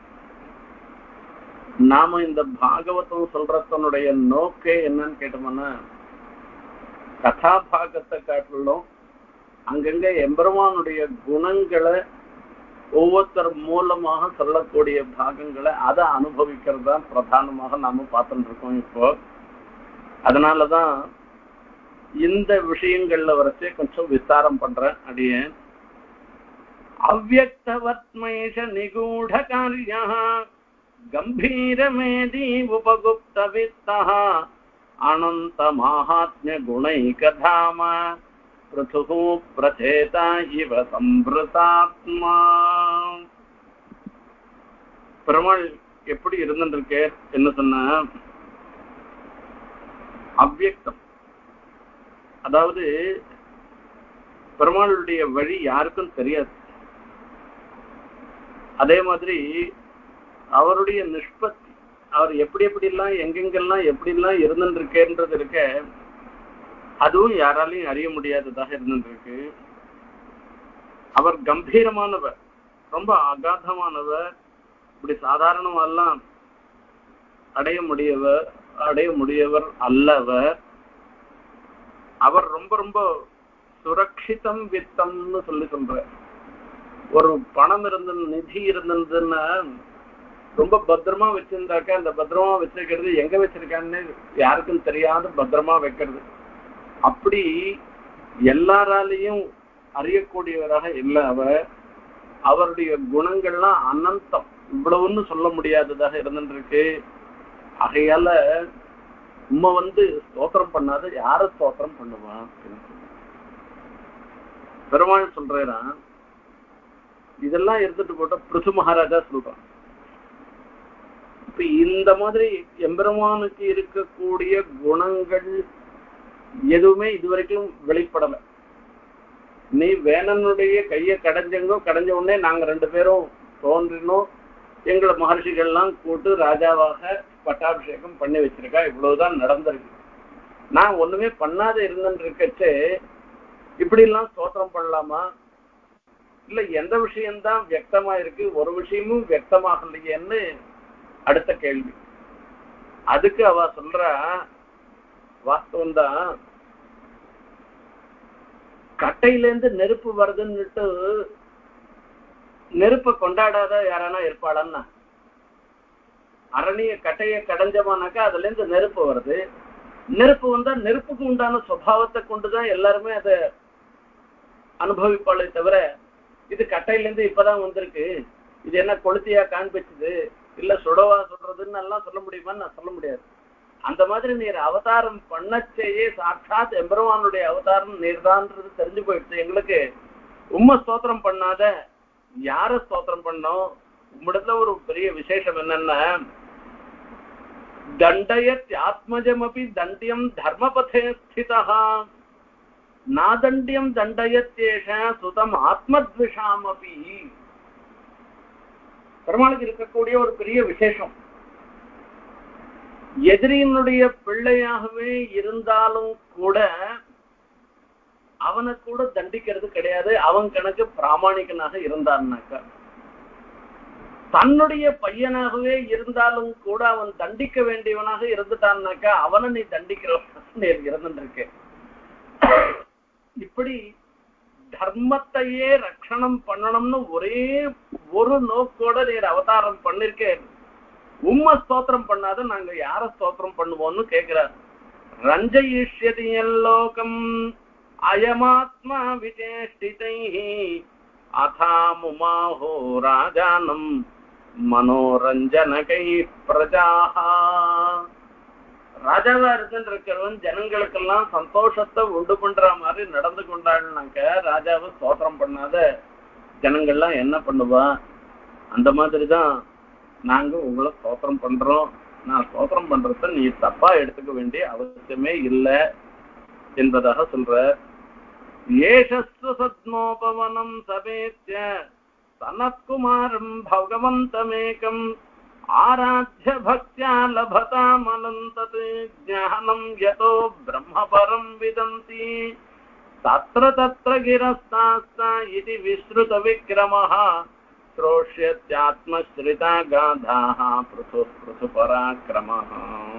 நாம இந்த பாகவதம் சொல்றதனுடைய நோக்கே என்னன்னு கேட்டோம்னா, கதாபாகத்தை காட்டிலும் அங்கங்க எம்பெருமானுடைய குணங்களை ஒவ்வொருத்தர் மூலமாக சொல்லக்கூடிய பாகங்களை அதை அனுபவிக்கிறது தான் பிரதானமாக நாம பார்த்துட்டு இருக்கோம் இப்போ. அதனாலதான் இந்த விஷயங்கள்ல வரைச்சே கொஞ்சம் விசாரம் பண்றேன் அடியே. அவ்யக்தவத்மேஷ நிகூட காரியா கம்பீரமேதி உபகுப்த வித்தஹ அனந்த மகாத்மிய குணைகதாம பிருது பிரச்சேதா இவ சம்பிருதாத்மா. பெருமாள் எப்படி இருந்துருக்கு என்ன சொன்ன? அவ்யக்தம், அதாவது பெருமாளுடைய வழி யாருக்கும் தெரியாது. அதே மாதிரி அவருடைய நிஷ்பத்தி, அவர் எப்படி எப்படி எல்லாம் எங்கெங்கெல்லாம் எப்படி எல்லாம் இருந்துருக்கேன்றது இருக்க, அதுவும் யாராலையும் அறிய முடியாததாக இருந்துருக்கு. அவர் கம்பீரமானவர், ரொம்ப அகாதமானவர். இப்படி சாதாரணமெல்லாம் அடைய முடியவர் அடைய முடியவர் அல்லவர். அவர் ரொம்ப ரொம்ப சுரக்ஷிதம் வித்தம்னு சொல்லி சொல்ற. ஒரு பணம் இருந்த நிதி இருந்ததுன்னா ரொம்ப பத்திரமா வச்சிருந்தாக்க அந்த பத்திரமா வச்சிருக்கிறது எங்க வச்சிருக்கான்னு யாருக்கும் தெரியாத பத்திரமா வைக்கிறது. அப்படி எல்லாராலையும் அறியக்கூடியவராக இல்லை அவர். அவருடைய குணங்கள்லாம் அனந்தம், இவ்வளவுன்னு சொல்ல முடியாததாக இருந்துருக்கு. ஆகையால உம்மை வந்து ஸ்தோத்திரம் பண்ணாத யார ஸ்தோத்திரம் பண்ணுவான்? பெருமாள் சொல்றா, இதெல்லாம் இருந்துட்டு போட்ட பிருது மகாராஜா சொல்றான். இப்ப இந்த மாதிரி எம்பெருமானுக்கு இருக்கக்கூடிய குணங்கள் எதுவுமே இதுவரைக்கும் வெளிப்படல. நீ வேணனுடைய கையை கடைஞ்சங்கோ, கடைஞ்ச உடனே நாங்க ரெண்டு பேரும் தோன்றினோம், எங்களை மகர்ஷிகள்லாம் கூட்டு ராஜாவாக பட்டாபிஷேகம் பண்ணி வச்சிருக்கா. இவ்வளவுதான் நடந்திருக்கு. நான் ஒண்ணுமே பண்ணாத இருந்துருக்கச்சே இப்படி எல்லாம் ஸ்தோத்திரம் பண்ணலாமா? இல்ல எந்த விஷயம்தான் வியக்தமா இருக்கு, ஒரு விஷயமும் வியக்தமாகலையேன்னு அடுத்த கேள்வி. அதுக்கு அவ சொல்ற வாஸ்தவம் தான். கட்டையிலேருந்து நெருப்பு வருதுன்னுட்டு நெருப்பை கொண்டாடாத யாரானா இருப்பாளன்னா? அரணிய கட்டைய கடைஞ்சமானாக்கா அதுல இருந்து நெருப்பு வருது. நெருப்பு வந்தா நெருப்புக்கு உண்டான சுபாவத்தை கொண்டுதான் எல்லாருமே அதை அனுபவிப்பாளே தவிர இது கட்டையில இருந்து இப்பதான் வந்திருக்கு, இது என்ன கொளுத்தியா காண்பிச்சது இல்ல சுடவா சொல்றதுன்னு எல்லாம் சொல்ல முடியுமான்னு நான் சொல்ல முடியாது. அந்த மாதிரி நீர் அவதாரம் பண்ணச்சேயே சாட்சாத் எம்பெருமானுடைய அவதாரம் நீர்தான்றது தெரிஞ்சு போயிடுச்சு எங்களுக்கு. உண்மை ஸ்தோத்திரம் பண்ணாத யார ஸ்தோத்திரம் பண்ணோம்? உம்மிடத்துல ஒரு பெரிய விசேஷம் என்னன்னா, தண்டயத் ஆத்மஜமபி தண்டியம் தர்மபதே ஸ்திதா நாதண்டியம் தண்டயத்தேஷ சுதம் ஆத்மத்விஷாமபி. பெருமாளுக்கு இருக்கக்கூடிய ஒரு பெரிய விசேஷம், எதிரியினுடைய பிள்ளையாகவே இருந்தாலும் கூட அவனை கூட தண்டிக்கிறது கிடையாது. அவன் கணக்கு பிராமணிகனாக இருந்தான்னாக்கா, தன்னுடைய பையனாகவே இருந்தாலும் கூட அவன் தண்டிக்க வேண்டியவனாக இருந்துட்டான்னாக்கா அவனை நீ தண்டிக்கிறவன் இருந்துருக்கு. இப்படி தர்மத்தையே ரட்சணம் பண்ணணும்னு ஒரே ஒரு நோக்கோட நீர் அவதாரம் பண்ணிருக்கேன். உம்ம ஸ்தோத்திரம் பண்ணாத நாங்க யார ஸ்தோத்திரம் பண்ணுவோம்னு கேட்கிறார். ரஞ்சயிஷ்யதியல்லோகம் அயமாத்மா விசேஷ்டிதைஹி அதாமுமாஹோ ராஜானம் மனோரஞ்சனகை பிரஜாஹா. ராஜாவா இருக்கின்றவன் ஜனங்களுக்கெல்லாம் சந்தோஷத்தை உண்டு பண்ற மாதிரி நடந்து கொண்டாடுனாக்க ராஜாவை ஸ்தோத்திரம் பண்ணாத ஜனங்கள்லாம் என்ன பண்ணுவா? அந்த மாதிரிதான் நாங்க உங்களை ஸ்தோத்திரம் பண்றோம். நான் ஸ்தோத்திரம் பண்றத நீ தப்பா எடுத்துக்க வேண்டிய அவசியமே இல்லை என்பதாக சொல்ற. ஏஷஸ்து சத்மோபவனம் சமேத்ய சனத்குமாரம் பகவந்தமேகம் ஆராத்ய பக்த்யா லபதாமனந்தத் ஞானம் யதோ பிரம்மபரம் விதந்தி தத்ர தத்ர கிரஸ்தாஸ்தா இதி விஸ்ருத விக்ரமஹ ஸ்ரோஷ்யத்யாத்மஸ்ரிதா காதாஹ ப்ருது ப்ருது பராக்ரமஹ.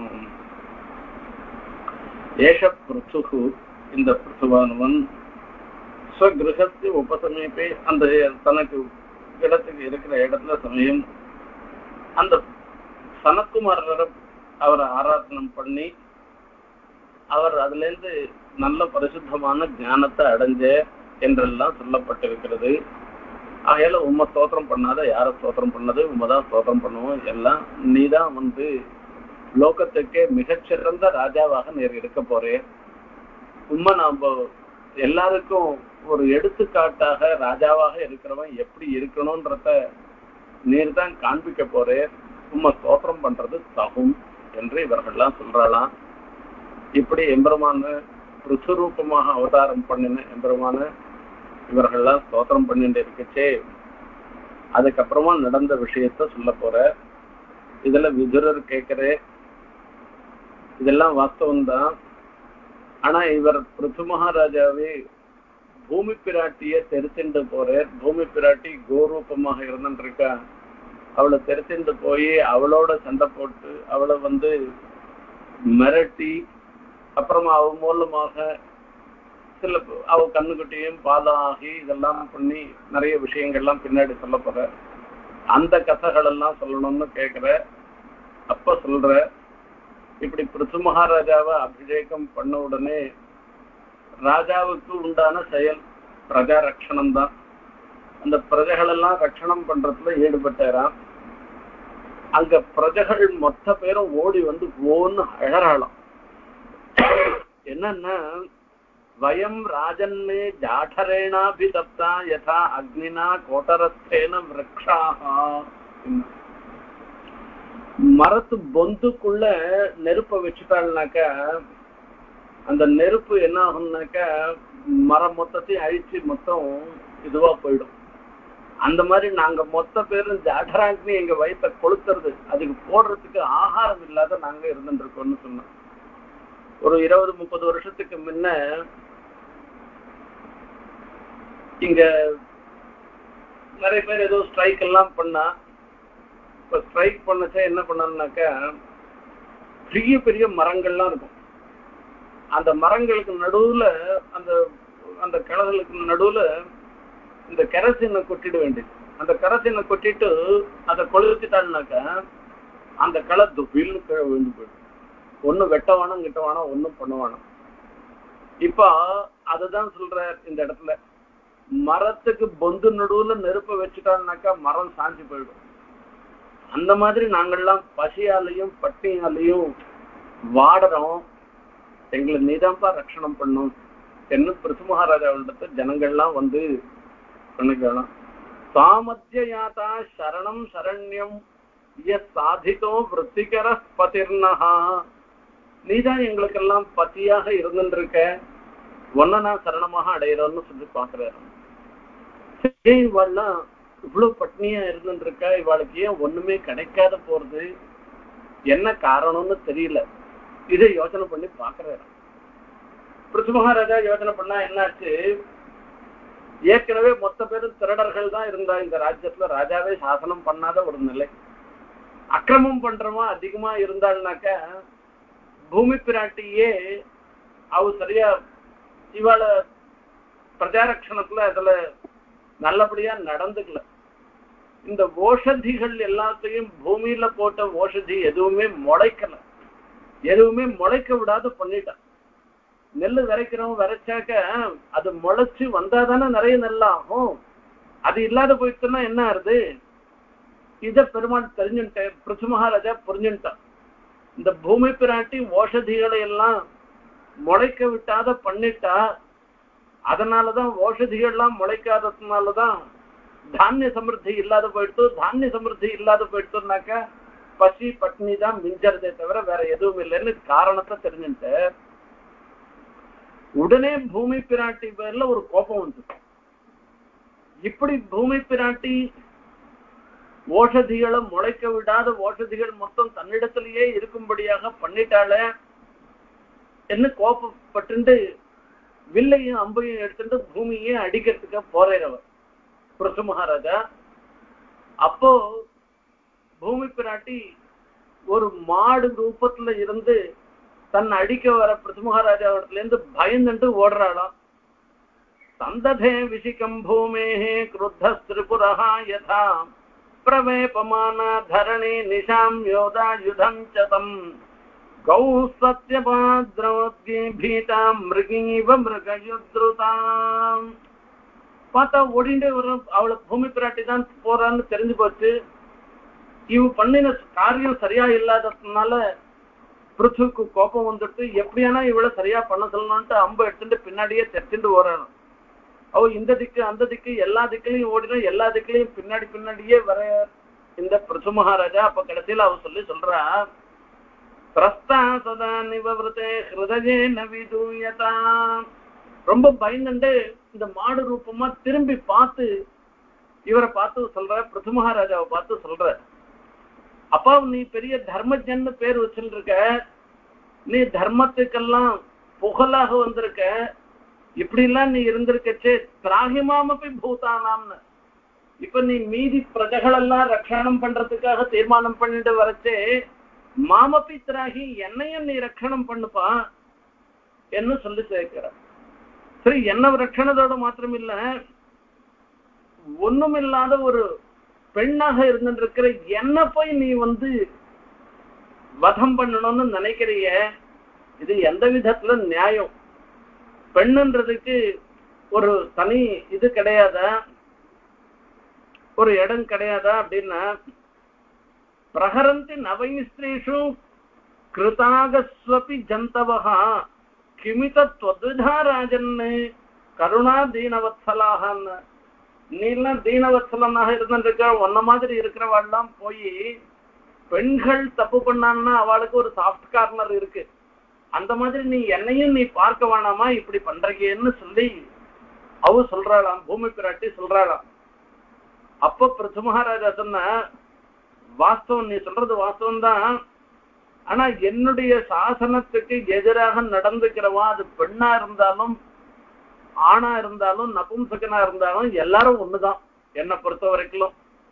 ஏஷ ப்ருது, இந்த ப்ருதுவானவன் ஸ்வகிருஹஸ்ய உபசமீபே, அந்த தனக்கு இடத்துக்கு இருக்கிற இடத்துல சமயம் அந்த சனத்குமாரரை அவரை ஆராதனம் பண்ணி அவர் அதுல இருந்து நல்ல பரிசுத்தமான ஞானத்தை அடைஞ்ச என்றெல்லாம் சொல்லப்பட்டிருக்கிறது. ஆகையால உண்மை ஸ்தோத்திரம் பண்ணாத யார ஸ்தோத்திரம் பண்ணது? உண்மைதான் ஸ்தோத்திரம் பண்ணுவோம். எல்லாம் நீதான் வந்து லோகத்துக்கே மிகச்சிறந்த ராஜாவாக நீர் இருக்க போறேன். உண்மை நாம எல்லாருக்கும் ஒரு எடுத்துக்காட்டாக ராஜாவாக இருக்கிறவன் எப்படி இருக்கணும்ன்றத நீர் தான் காண்பிக்க போறேன். உண்மை ஸ்தோத்திரம் பண்றது தகும் என்று இவர்கள்லாம் சொல்றாளாம். இப்படி எம்பெருமான ருசுரூபமாக அவதாரம் பண்ணின எம்பெருமான இவர்கள்லாம் ஸ்தோத்திரம் பண்ணிட்டு இருக்கச்சே அதுக்கப்புறமா நடந்த விஷயத்த சொல்ல போற. இதுல விதுரர் கேட்கிற இதெல்லாம் வாஸ்தவம்தான். ஆனா இவர் பிருத்து மகாராஜாவே பூமி பிராட்டிய தெரிச்சுண்டு போற. பூமி பிராட்டி கோரூபமாக இருந்துருக்கா. அவளை தெரிச்சுண்டு போய் அவளோட சண்டை போட்டு அவளை வந்து மிரட்டி அப்புறமா அவ மூலமாக சில அவ கண்ணுக்குட்டியும் பாதம் ஆகி இதெல்லாம் பண்ணி நிறைய விஷயங்கள்லாம் பின்னாடி சொல்ல போற. அந்த கதைகள் எல்லாம் சொல்லணும்னு கேட்கிற. அப்ப சொல்ற, இப்படி பிருத்து மகாராஜாவை அபிஷேகம் பண்ண உடனே ராஜாவுக்கு உண்டான செயல் பிரஜா ரட்சணம் தான். அந்த பிரஜைகள் எல்லாம் ரட்சணம் பண்றதுல ஈடுபட்டாராம். அங்க பிரஜைகள் மொத்த பேரும் ஓடி வந்து ஓன்னு அழறாளாம். என்னன்னா, வயம் ராஜன்னே ஜாடரேணாபிதப்தா யதா அக்னினா கோட்டரஸ்தேன விரக்ஷாஹா. மரத்து பொந்துக்குள்ள நெருப்பை வச்சுட்டாள்னாக்க அந்த நெருப்பு என்ன ஆகும்னாக்க மரம் மொத்தத்தையும் அழிச்சு மொத்தம் இதுவா போயிடும். அந்த மாதிரி நாங்க மொத்த பேரும் ஜாடராக்னி எங்க வயிற்ற கொளுத்துறது, அதுக்கு போடுறதுக்கு ஆகாரம் இல்லாத நாங்க இருந்துட்டு இருக்கோம்னு சொன்னோம். ஒரு இருபது முப்பது வருஷத்துக்கு முன்ன இங்க நிறைய பேர் ஏதோ ஸ்ட்ரைக் எல்லாம் பண்ணா. இப்ப ஸ்ட்ரைக் பண்ணச்சா என்ன பண்ணான்னாக்கா பெரிய பெரிய மரங்கள்லாம் இருக்கும். அந்த மரங்களுக்கு நடுவுல அந்த அந்த கிளைகளுக்கு நடுவுல இந்த கெரசினை கொட்டிட வேண்டியது. அந்த கெரசினை கொட்டிட்டு அதை கொளுத்திட்டாள்னாக்கா அந்த களை துப்பில்னு கீழே விழுந்து போயிடும். ஒண்ணு வெட்ட வேணும் கிட்ட வேணும் ஒன்னும் பண்ணுவானோ. இப்ப அதுதான் சொல்ற இந்த இடத்துல, மரத்துக்கு பொந்து நடுவுல நெருப்ப வச்சுட்டான்னாக்கா மரம் சாஞ்சி போயிடும். அந்த மாதிரி நாங்கள்லாம் பசியாலையும் பட்டியாலையும் வாடுறோம், எங்களை நீதான்ப்பா ரட்சணம் பண்ணும் என்று பிருத்து மகாராஜாவிடத்த ஜனங்கள்லாம் வந்து பண்ணிக்கலாம். சாமத்திய யாத்தா சரணம் சரண்யம் சாதித்தோ விருத்திகர பதிர்னஹா, நீதான் எங்களுக்கெல்லாம் பத்தியாக இருந்துருக்க, ஒன்ன நான் சரணமாக அடையிறோம்னு சொல்லி பாக்குறாரு. இவாள்லாம் இவ்வளவு பட்னியா இருந்துருக்கா, இவாளுக்கு ஏன் ஒண்ணுமே கிடைக்காத போறது, என்ன காரணம்னு தெரியல. இதை யோசனை பண்ணி பாக்குறாரு. பிருத்து மகாராஜா யோசனை பண்ணா என்னாச்சு, ஏற்கனவே மொத்த பேரும் திருடர்கள் தான் இருந்தா இந்த ராஜ்யத்துல, ராஜாவே சாசனம் பண்ணாத ஒரு நிலை. அக்கிரமம் பண்றவா அதிகமா இருந்தாள்னாக்க பூமி பிராட்டியே அவ சரியா இவாள பிரஜாரட்சணத்துல அதுல நல்லபடியா நடந்துக்கல. இந்த ஓஷதிகள் எல்லாத்தையும் பூமியில போட்ட ஓஷதி எதுவுமே முளைக்கல, எதுவுமே முளைக்க விடாது பண்ணிட்டான். நெல்லு விதைக்கிறோம், விதைச்சாக்க அது முளைச்சு வந்தாதானே நிறைய நெல்லாகும். அது இல்லாத போயிட்டுன்னா என்ன ஆறுது? இத பெருமாள் தெரிஞ்சுட்டேன், பிருத்து மகாராஜா புரிஞ்சுட்டான். இந்த பூமி பிராட்டி ஓஷதிகளை எல்லாம் முளைக்க விட்டாத பண்ணிட்டா, அதனாலதான் ஓஷதிகள்லாம் முளைக்காததுனாலதான் தானிய சமிருத்தி இல்லாத போயிடுத்து. தானிய சமிருத்தி இல்லாத போயிடுத்துனாக்க பசி பட்னி தான் மிஞ்சறதே தவிர வேற எதுவும் இல்லைன்னு காரணத்தை தெரிஞ்சுட்டு உடனே பூமி பிராட்டி பேர்ல ஒரு கோபம் வந்து, இப்படி பூமி பிராட்டி ஓஷதிகளை முளைக்க விடாத ஓஷதிகள் மொத்தம் தன்னிடத்திலேயே இருக்கும்படியாக பண்ணிட்டாள என்ன கோபப்பட்டு வில்லையும் அம்பையும் எடுத்துட்டு பூமியே அடிக்கிறதுக்கு போறவர் பிருத்து மகாராஜா. அப்போ பூமி பிராட்டி ஒரு மாடு ரூபத்துல இருந்து தன் அடிக்க வர பிருத்து மகாராஜாவிடத்துல இருந்து பயந்துட்டு ஓடுறாளாம். சந்ததே விசிகம் பூமேஹே கிருத்த திரிபுரஹா யதா பிரவேபமான தரணி நிஷாம் யோதா யுதம் சதம் கௌ சத்யபாத்ரவத்கி பீதாம் மிருகீவ மிருகயுத்ருதாம். பார்த்தா ஓடிண்டே வர அவளை பூமி பிராட்டி தான் போறான்னு தெரிஞ்சு போச்சு. இவ பண்ணின காரியம் சரியா இல்லாததுனால பிருத்துக்கு கோபம் வந்துட்டு எப்படியானா இவளை சரியா பண்ண சொல்லணும்ட்டு அம்பு எடுத்துட்டு பின்னாடியே தெரிச்சுட்டு ஓடணும். அவ இந்த திக்கு அந்த திக்கு எல்லா திக்கிலையும் ஓடினா எல்லா திக்கிலையும் பின்னாடி பின்னாடியே வர இந்த பிருத்து மகாராஜா. அப்ப கடைசியில அவ சொல்லி சொல்றா, பிரஸ்தா சதா நிவவிருத்தே ஹிருதயே நவிதூயதா. ரொம்ப பயந்துட்டு இந்த மாடு ரூபமா திரும்பி பார்த்து இவரை பார்த்து சொல்ற, பிருத்து மகாராஜாவை பார்த்து சொல்ற, அப்பா நீ பெரிய தர்மஜன்னு பேர் வச்சுருக்க, நீ தர்மத்துக்கெல்லாம் புகழாக வந்திருக்க, இப்படி எல்லாம் நீ இருந்திருக்கச்சே திராகிமாமப்பி பூதானாம்னு இப்ப நீ மீதி பிரஜைகள் எல்லாம் ரட்சணம் பண்றதுக்காக தீர்மானம் பண்ணிட்டு வரச்சே மாமப்பி திராகி என்னையும் நீ ரட்சணம் பண்ணுப்பா என்ன சொல்லி சேர்க்கிற. சரி, என்ன ரட்சணத்தோட மாத்திரம் இல்ல, ஒண்ணுமில்லாத ஒரு பெண்ணாக இருந்துட்டு இருக்கிற என்ன போய் நீ வந்து வதம் பண்ணணும்னு நினைக்கிறிய, இது எந்த விதத்துல நியாயம்? பெண்ணுன்றதுக்கு ஒரு தனி இது கிடையாதா, ஒரு இடம் கிடையாதா அப்படின்னா, பிரஹரந்தி நவைஸ்திரீஷு கிருதாகஸ்வபி ஜந்தவஹா கிமித த்வத்விதா ராஜன்னு கருணா தீனவத்சலாகன்னு. நீலாம் தீனவத்சலனாக இருந்துருக்க, ஒன்ன மாதிரி இருக்கிறவாள்லாம் போய் பெண்கள் தப்பு பண்ணான்னா அவளுக்கு ஒரு சாஃப்ட் கார்னர் இருக்கு, அந்த மாதிரி நீ என்னையும் நீ பார்க்க வேணாமா இப்படி பண்றீங்கன்னு சொல்லி அவ சொல்றாளாம், பூமி பிராட்டி சொல்றாளாம். அப்ப பிருத்து மகாராஜா சொன்ன, வாஸ்தவம் நீ சொல்றது வாஸ்தவம் தான், ஆனா என்னுடைய சாசனத்துக்கு எதிராக நடந்துக்கிறவா அது பெண்ணா இருந்தாலும் ஆணா இருந்தாலும் நபும்சகனா இருந்தாலும் எல்லாரும் ஒண்ணுதான் என்னை பொறுத்த வரைக்கும்.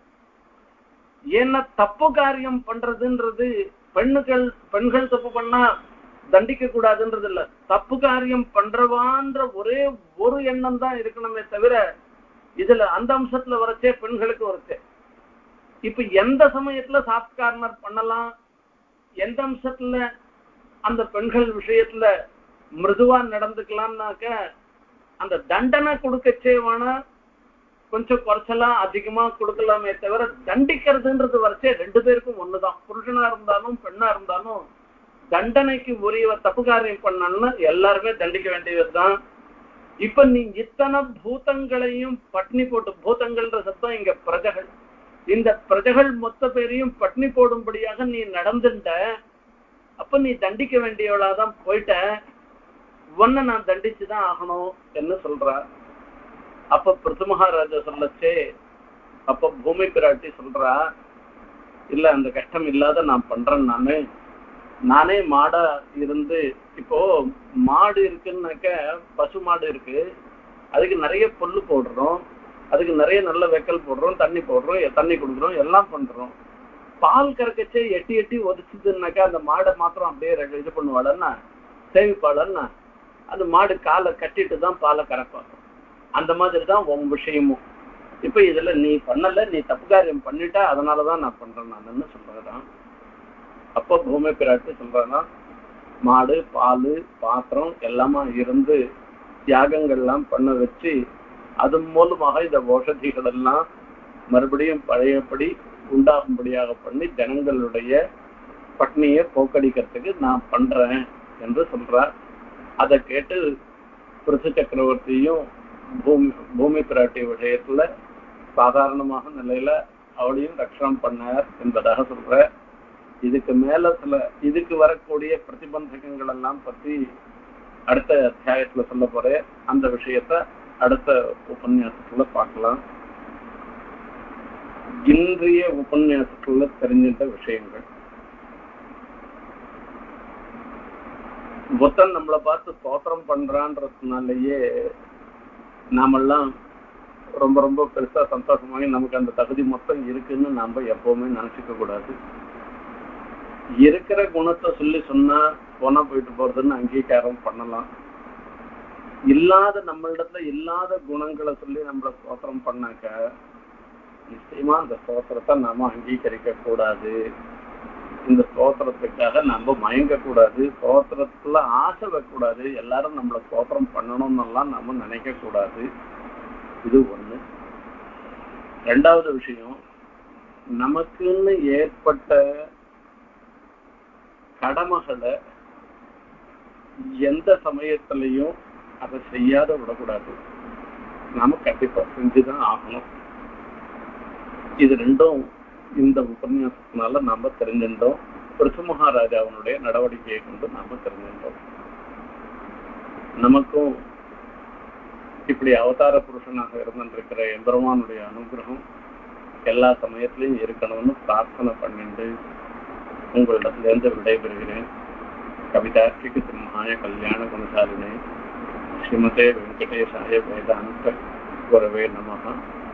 ஏன்னா தப்பு காரியம் பண்றதுன்றது பெண்ணுகள் பெண்கள் தப்பு பண்ணா தண்டிக்க கூடாதுன்றது இல்ல, தப்பு காரியம் பண்றவான்ற ஒரே ஒரு எண்ணம் தான் இருக்கணுமே தவிர இதுல அந்த அம்சத்துல வரச்சே பெண்களுக்கு வரச்சே. இப்ப எந்த சமயத்துல சாஃப்ட் கார்னர் பண்ணலாம், எந்த அம்சத்துல அந்த பெண்கள் விஷயத்துல மிருதுவா நடந்துக்கலாம்னாக்க அந்த தண்டனை கொடுக்கச்சே வேணா கொஞ்சம் குறைச்சலாம் அதிகமா கொடுக்கலாமே தவிர தண்டிக்கிறதுன்றது வரைச்சே ரெண்டு பேருக்கும் ஒண்ணுதான். புருஷனா இருந்தாலும் பெண்ணா இருந்தாலும் தண்டனைக்கு உரிய தப்பு காரியம் பண்ணான்னு எல்லாருமே தண்டிக்க வேண்டியதுதான். இப்ப நீ இத்தனை பூதங்களையும் பட்னி போட்டு, பூதங்கள்ன்ற சத்தம் இங்க பிரஜைகள், இந்த பிரஜைகள் மொத்த பேரையும் பட்னி போடும்படியாக நீ நடந்துட்ட. அப்ப நீ தண்டிக்க வேண்டியவளாதான் போயிட்ட, ஒன்ன நான் தண்டிச்சுதான் ஆகணும் என்ன சொல்ற. அப்ப பிருத்து மகாராஜா சொல்லச்சே, அப்ப பூமி பிராட்டி சொல்றா, இல்ல அந்த கஷ்டம் இல்லாத நான் பண்றேன், நானு நானே மாடா இருந்து, இப்போ மாடு இருக்குன்னாக்க பசு மாடு இருக்கு, அதுக்கு நிறைய புல்லு போடுறோம், அதுக்கு நிறைய நல்ல வெக்கல் போடுறோம், தண்ணி போடுறோம், தண்ணி கொடுக்குறோம், எல்லாம் பண்றோம். பால் கறக்கச்சே எட்டி எட்டி ஒதுச்சுதுன்னாக்கா அந்த மாடை மாத்திரம் அப்படியே இது பண்ணுவாளன்னா, சேமிப்பாளன்னா, அந்த மாடு காலை கட்டிட்டு தான் பாலை கறப்பாங்க. அந்த மாதிரி தான் உன் விஷயமும். இப்ப இதுல நீ பண்ணல, நீ தப்பு காரியம் பண்ணிட்டா, அதனாலதான் நான் பண்றேன் நான் சொல்றேன். அப்ப பூமி பிராட்டி சொல்றேன்னா, மாடு பால் பாத்திரம் எல்லாமா இருந்து தியாகங்கள்லாம் பண்ண வச்சு அது மூலமாக இந்த ஓஷதிகள் எல்லாம் மறுபடியும் பழையபடி உண்டாகும்படியாக பண்ணி ஜனங்களுடைய பட்னியை போக்கடிக்கிறதுக்கு நான் பண்றேன் என்று சொல்றார். அதை கேட்டு பிருத்து சக்கரவர்த்தியும் பூமி பூமி பிராட்டி விஷயத்துல சாதாரணமாக நிலையில அவளையும் ரட்சணம் பண்ணார் என்பதாக சொல்ற. இதுக்கு மேல சில இதுக்கு வரக்கூடிய பிரதிபந்தகங்கள் எல்லாம் பத்தி அடுத்த அத்தியாயத்துல சொல்ல போறேன். அந்த விஷயத்த அடுத்த உபன்யாசத்துல பார்க்கலாம். இன்றைய உபன்யாசத்துல தெரிஞ்சிட்ட விஷயங்கள், புத்தன் நம்மளை பார்த்து ஸ்தோத்திரம் பண்றான்றதுனாலயே நாமெல்லாம் ரொம்ப ரொம்ப பெருசா சந்தோஷமாகி நமக்கு அந்த தகுதி மொத்தம் இருக்குன்னு நாம எப்பவுமே நினைச்சுக்க கூடாது. இருக்கிற குணத்தை சொல்லி சொன்னா போனா போயிட்டு போறதுன்னு அங்கீகாரம் பண்ணலாம். இல்லாத நம்மளிடத்துல இல்லாத குணங்களை சொல்லி நம்மள ஸ்தோத்திரம் பண்ணாக்க நிச்சயமா அந்த ஸ்தோத்திரத்தை நாம அங்கீகரிக்க கூடாது. இந்த ஸ்தோத்திரத்துக்காக நம்ம மயங்க கூடாது, ஸ்தோத்திரத்துக்குள்ள ஆசை வைக்கக்கூடாது, எல்லாரும் நம்மள ஸ்தோத்திரம் பண்ணணும்னு எல்லாம் நாம நினைக்க கூடாது. இது ஒண்ணு. ரெண்டாவது விஷயம், நமக்குன்னு ஏற்பட்ட கடமைகளை எந்த சமயத்திலையும் அதை செய்யாத விடக்கூடாது. நாம கண்டிப்பா செஞ்சுதான் ஆகணும். இது ரெண்டும் இந்த உபன்யாசத்தினால நாம தெரிஞ்சிருந்தோம். பிருத்து மகாராஜாவினுடைய நடவடிக்கையை கொண்டு நாம தெரிஞ்சிருந்தோம். நமக்கும் இப்படி அவதார புருஷனாக இருந்திருக்கிற எம்பெருமானுடைய அனுகிரகம் எல்லா சமயத்திலையும் இருக்கணும்னு பிரார்த்தனை பண்ணிட்டு உங்களிடத்திலிருந்து விடைபெறுகிறேன். கவிதார்க்கிக சிம்ஹாய கல்யாண குணசாலினே ஸ்ரீமதே வெங்கடேசாய வேதாந்த குரவே நமஹ.